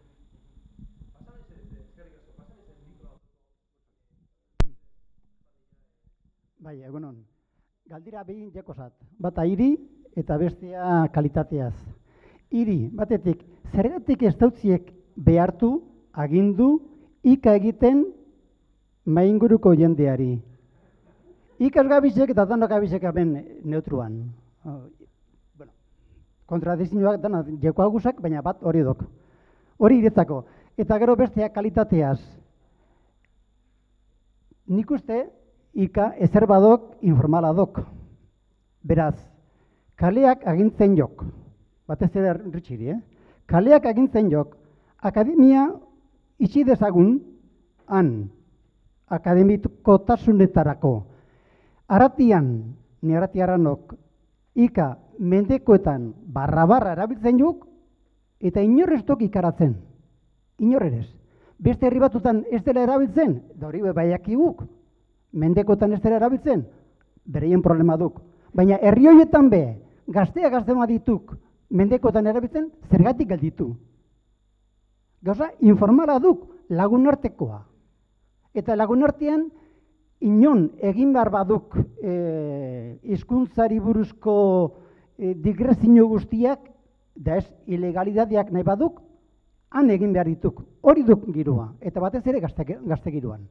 Bai, galdira behin jakozat. Bata hiri eta bestea kalitateaz. Hiri, batetik, zergatik ez dautziek behartu, agindu, ika egiten mainguruko jendeari. Ikaz gabizek eta danok gabizek aben neutruan. Kontradizioak dana jekoagusak, baina bat hori dok. Hori iretzako. Eta gero besteak kalitateaz. Nik uste, ika ezer badok, informala dok. Beraz, kaleak agintzen jok. Batez ere ritxiri, Kaleak agintzen jok. Akademia itxi dezagun, han, akademikotazunetarako. Aratian, ni aratiaranok, ika mendekoetan barra-barra erabiltzen juk, eta inorreztok ikaratzen. Inorrerez. Beste herri batutan ez dela erabiltzen, da hori baiakiguk, mendekoetan ez dela erabiltzen, bereien problema duk. Baina herri horietan be, gazteak dituk, mendekoetan erabiltzen, zergatik gelditu. Gauza, informala duk, lagunartekoa. Eta lagunartean, inon egin behar baduk hizkuntzari buruzko digrezio guztiak, da ez ilegalidadiak nahi baduk, han egin behar dituk. Hori duk girua, eta batez ere gazte giruan.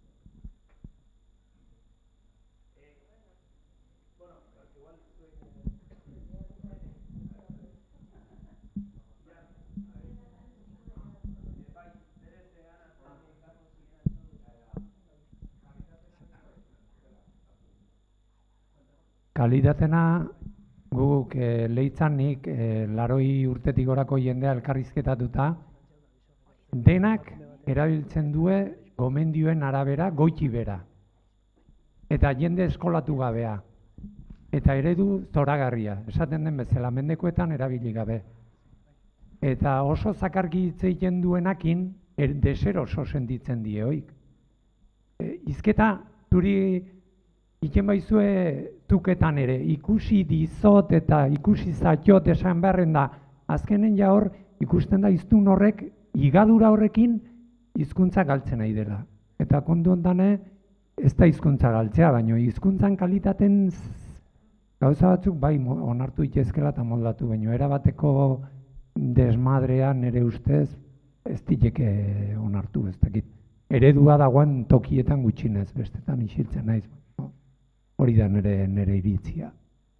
Kalitatena guk leitzanik 80 urtetik gorako jendea elkarrizketatuta denak erabiltzen due gomendioen arabera goiti bera. Eta jende eskolatu gabea. Eta eredu zoragarria. Esaten den bezala mendekoetan erabili gabe. Eta oso zakarki hitz egiten duenakin deseroso sentitzen dioik. Hizketa zuri iken baizue tuketan ere, ikusi dizot eta ikusi zatiot esan beharren da, azkenen ja hor ikusten da hiztun horrek, higadura horrekin hizkuntza galtzen nahi dela. Eta kontu ondane ez da hizkuntza galtzea, baina hizkuntzan kalitaten gauza batzuk bai onartu itezkela eta moldatu, baina erabateko desmadrea nire ustez ez dileke onartu, ez dakit. Eredua dagoen tokietan gutxinez, bestetan isiltzen naiz. Hori da nire iritzia.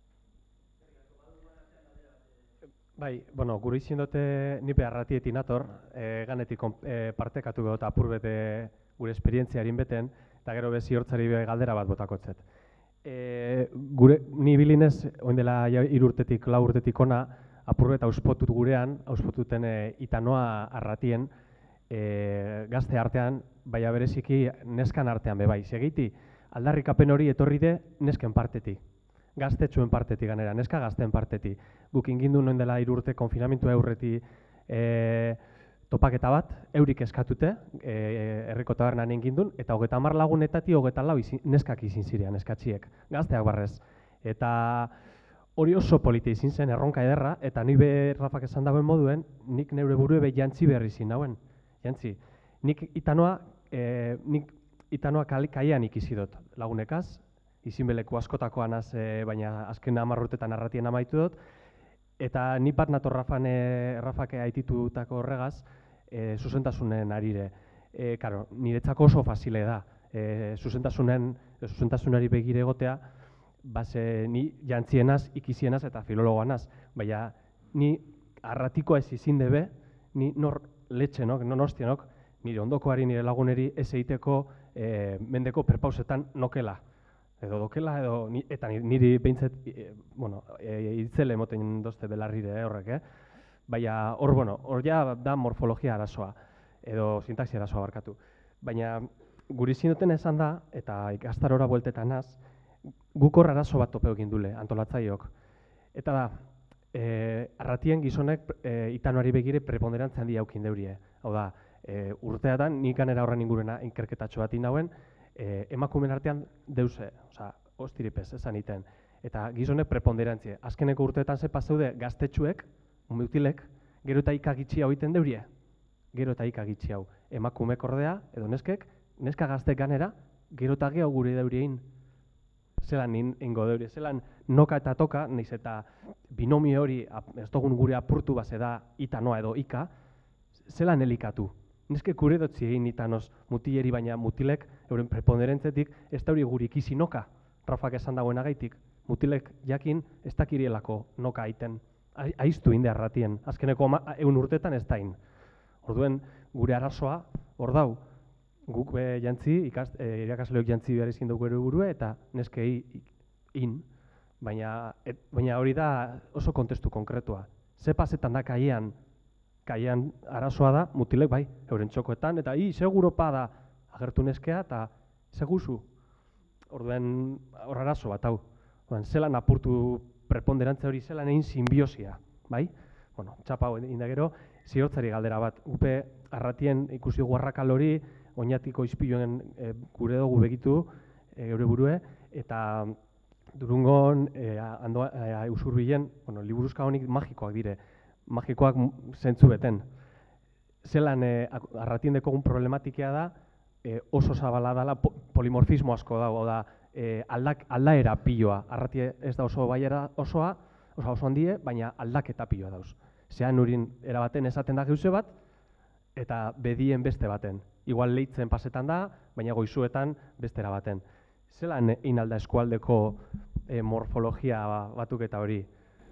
Bai, bueno, gure izin dute nipe arratietin ator, ganetik partekatu gota apur bete gure esperientziarin beten, eta gero bezi hortzari galdera bat botakotzet. Ni bilinez, oin dela 3 urtetik, 4 urtetik ona, apur beta auspotut gurean, auspotuten Itanoa arratien, gazte artean, baina bereziki neskan artean bebai. Segiti, aldarrikapen hori etorri de nesken partetik. Gaztetxuen partetik ganera, neska gazten partetik. Guk ingindu noen dela 3 urte konfinamentu eurreti topaketa bat, eurik eskatute, herriko tabernan ingindun, eta 30 lagunetati 24 neskak izin zirean, neskatxiek, gazteak barrez. Eta hori oso polite izin zen, erronka ederra, eta ni be Rafak esan dagoen moduen, nik neure burue be jantzi berri zin nauen. Jantzi, nik Itanoa kaian ikizidot lagunekaz, izinbeleku askotakoan az, baina azken 10 urtetan arratien amaitu dut, eta ni bat nator Rafak aititutako horregaz, zuzentasunen arire. Karo, niretzako oso fazile da, zuzentasunari begire egotea, ni jantzienaz, ikizienaz eta filologoanaz, baina ni arratiko ez izin debe, ni nor letxenok, nonostienok, nire ondokoari, nire laguneri ez egiteko mendeko perpausetan nokela. Edo dokela, eta niri behintzet, itzele moten dozte belarrire horrek, baina hor ja da morfologia arazoa, edo sintaxia arazoa barkatu. Baina guri zinuten esan da, eta ikastarora bueltetan az, guk hor arazo bat tope egin dule, antolatzaiok. Eta da, arratien gizonek Itanoari begire preponderantzia handi haukin deurie. Hau da, urteatan, nik ganera horren ingurena inkerketatxo bat inauen, emakumen artean deuse, ostiripez, esan iten. Eta gizonek preponderantzia. Azkeneko urteetan ze pasaude gaztetxuek, mutilek, gero eta ikagitxia hoiten deurie. Gero eta ikagitxia hau. Emakumek ordea, edo neskek, neska gaztek ganera, gero eta gehiago gure deuriein. zelan ingo deuri, zelan noka eta toka, nahiz eta binomio hori ez dugun gure apurtu base da ita noa edo ika, zelan elikatu. Neske kure dotzi egin itanoz mutileri, baina mutilek euren preponderentzetik ez da hori guri ikisi noka, Rafak esan dagoena gaitik. Mutilek jakin ez dakirielako noka aiten, aiztu inde arratien, azkeneko 100 urtetan ez dain. Orduen gure arazoa, hor dau, guk jantzi, irakasleok jantzi behar izin dugu burue eta neskei baina hori da oso kontestu konkretua. Ze pasetan da kaian arazoa da, mutilek bai, euren txokoetan, eta seguropa da agertu neskea, eta seguzu. Orduen hor arazo bat, hau. Zelan apurtu preponderantza hori, zelan egin simbiosia, bai? Bueno, txapa hau indagero, zihortzari galdera bat. Gupe arratien ikusi dugu arrakal hori, oinatiko izpiloen gure dugu begitu, geure burue, eta Durungon, Usurbilen, liburuzka honik magikoak dire, magikoak zentzu beten. Zelan arratien dekogun problematikia da, oso zabala dela, polimorfismo asko dago da, aldaera piloa. Arratie ez da oso baiera osoa, oso handie, baina aldaketa piloa dauz. Zean urin erabaten esaten da geuse bat, eta bedien beste baten. Igual leitzen pasetan da, baina goizuetan bestera baten. Zelan inalda eskualdeko morfologia batuketa hori?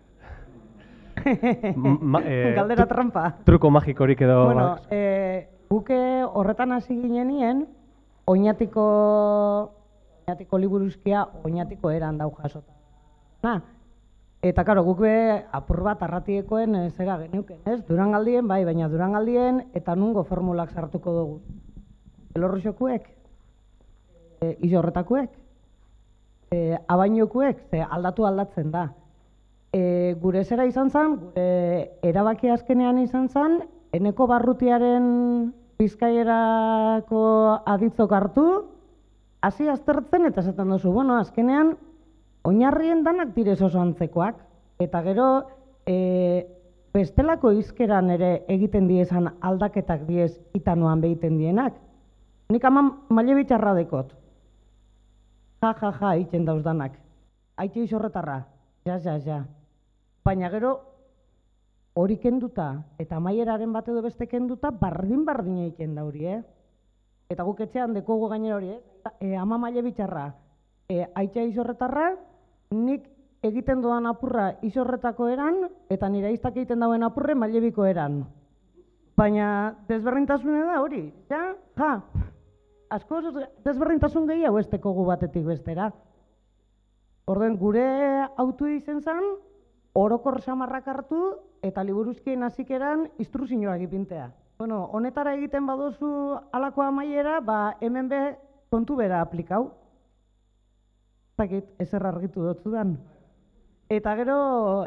Galdera trampa. Truko magikorik edo... Bueno, guke horretan hasi ginenien, oinatiko liburuzkia oinatiko eran dau jasota. Eta karo, guk apur bat arratiekoen zera genuken, ez? Durangaldien, bai, baina Durangaldien eta nungo formulak sartuko dugu. Elorruxokuek, izorretakuek, abainokuek, ze aldatzen da. Gure zera izan zen, gure erabaki azkenean izan zen, eneko barrutiaren bizkaierako aditzok hartu, hasi aztertzen eta esaten duzu, bueno, azkenean, oinarrien danak direz oso antzekoak, eta gero bestelako izkeran ere egiten diezan aldaketak diez itanoan behiten dienak. Nik haman maile bitxarra dekot. Ja, iten dauz danak. Aitxe izorretarra, ja. Baina gero hori kenduta eta amaieraren bat edo beste kenduta bardin egiten dauri, Eta guk etxean dekogu gainera hori, ama maile bitxarra, aitxe izorretarra, nik egiten doan apurra izorretako eran, eta nire iztak egiten dauen apurre mailebiko eran. Baina desberdintasune da hori, ja. Asko desberdintasun gehiago ez dekogu batetik bestera. Orduen gure autu izen zen, orokor samarrak hartu, eta liburuzkien hasikeran instruzioak ipintea. Bueno, honetara egiten badozu alako amaiera, hemen be kontu bera aplikau. Ezer argitu dotzudan. Eta gero,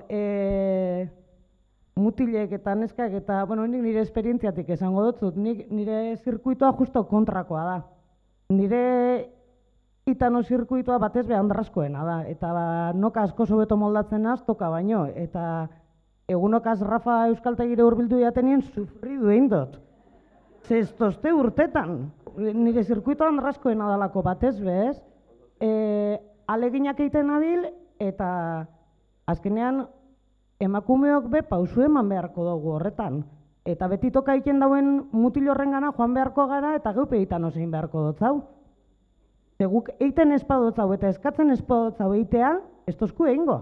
mutilek eta neskak eta, bueno, nik nire esperientziatik esango dotzut, nire zirkuitoa justo kontrakoa da. Nire itano zirkuitoa batez be handraskoena da, eta noka asko sobeto moldatzen az, toka baino, eta egunokaz Rafa Euskaltegire hurbildu jatenien sufridu egin dut. Zestozte urtetan, nire zirkuitoa handraskoena dalako batez be, ez? Aleginak egiten nabil, eta azkenean emakumeok be pausu eman beharko dugu horretan. Eta beti toka egiten dauen mutil horren gana joan beharko gara eta geupe egiten osein beharko dotzau. Guk egiten espadotzau eta eskatzen espadotzau egitea, ez tozku egingo.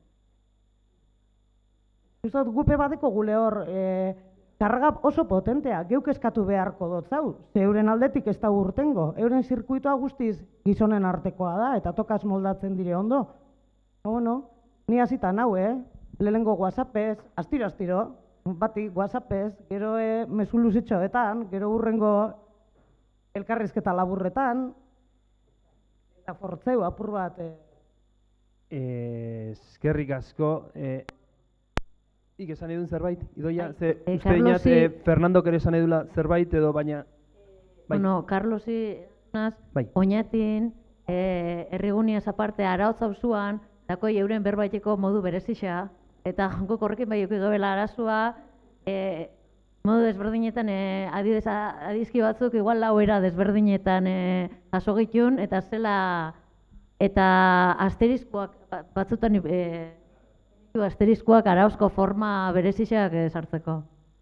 Uztot, gupe badeko gule hor, karga oso potentea, geuk eskatu beharko dotzau, ze euren aldetik ez da urtengo, euren zirkuitoa guztiz gizonen artekoa da, eta tokaz moldatzen dire ondo. Bueno, ni hazitan hau, lehenengo WhatsAppez, astiro, bati WhatsAppez, gero mezu luzetxoetan, gero hurrengo elkarrizketa laburretan, eta fortzeu apur bat. Eskerrik asko, ik esan edun zerbait, Idoia, ze uste dinat Fernando kere esan edula zerbait edo baina... Bueno, Carlosi, oinatin, erriguniaz aparte, arautza usuan, dako euren berbaiteko modu berezixa, eta jonko korrekin bai eukiko bela arazua, modu desberdinetan adizki batzuk igual lauera desberdinetan asogitun, eta zela eta asterizkoak, batzutan asterizkoak arauzko forma berezixak sartzeko.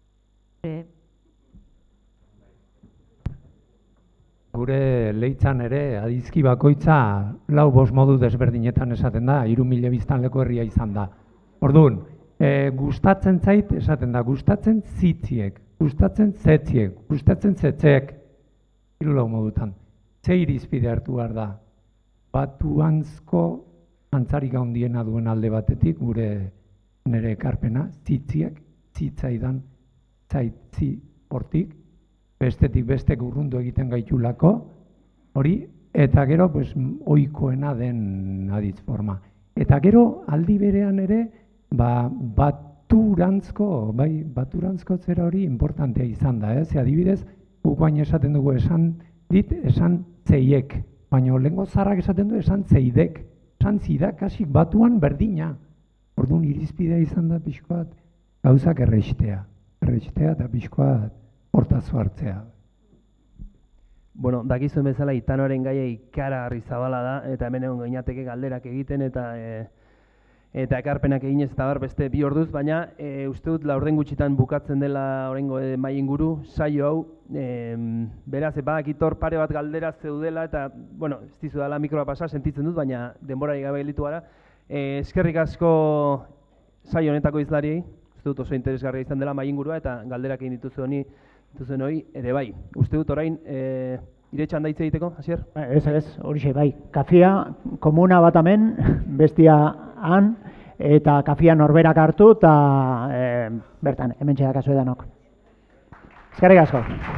Gure leitzan ere, adizki bakoitza, 4-5 modu desberdinetan esaten da, 3.000 biztanleko herria izan da. Orduan, gustatzen zait, esaten da, gustatzen zitziek, gustatzen zetziek, gustatzen zetzeek, 3 modutan. Ze irizpide hartu behar da? Batuanzko antzarik handiena duen alde batetik, gure nire ekarpena, zitziek, zitzaidan, zaitzi hortik, bestetik bestek urrundu egiten gaitulako, hori, eta gero, pues, ohikoena den aditz forma. Eta gero, aldi berean ere, baturantzko zera hori importantea izan da, ze adibidez, guk baina esaten dugu esan zeiek, baina lehengo zarrak esaten du esan zeidek, esan zidak, kasik batuan berdina. Orduan irizpidea izan da pixkoat gauzak erreistea eta pixkoat hortaz hartzea. Bueno, dakizuen bezala Itanoaren gaia ikaragarri zabala da, eta hemen egon gainateke galderak egiten eta ekarpenak eginez eta beste 2 orduz, baina uste dut laurden gutxitan bukatzen dela oraingo mahai inguru saio hau, beraz, badakitor pare bat galdera zeudela eta, bueno, ez dizu dela mikroa pasa, sentitzen dut, baina denborari gabe gelditu gara. Eskerrik asko saio honetako izlariei, uste dut oso interesgarria izan dela mahai ingurua eta galderak egin dituzen hori ere bai. Uste dut orain, iretxan da hitz egiteko, Asier? Ez, horixe bai. Kafia komuna bat hemen, bestia han, eta kafia norberak hartu, eta bertan, hemen txedakazu edanok. Eskerrik asko.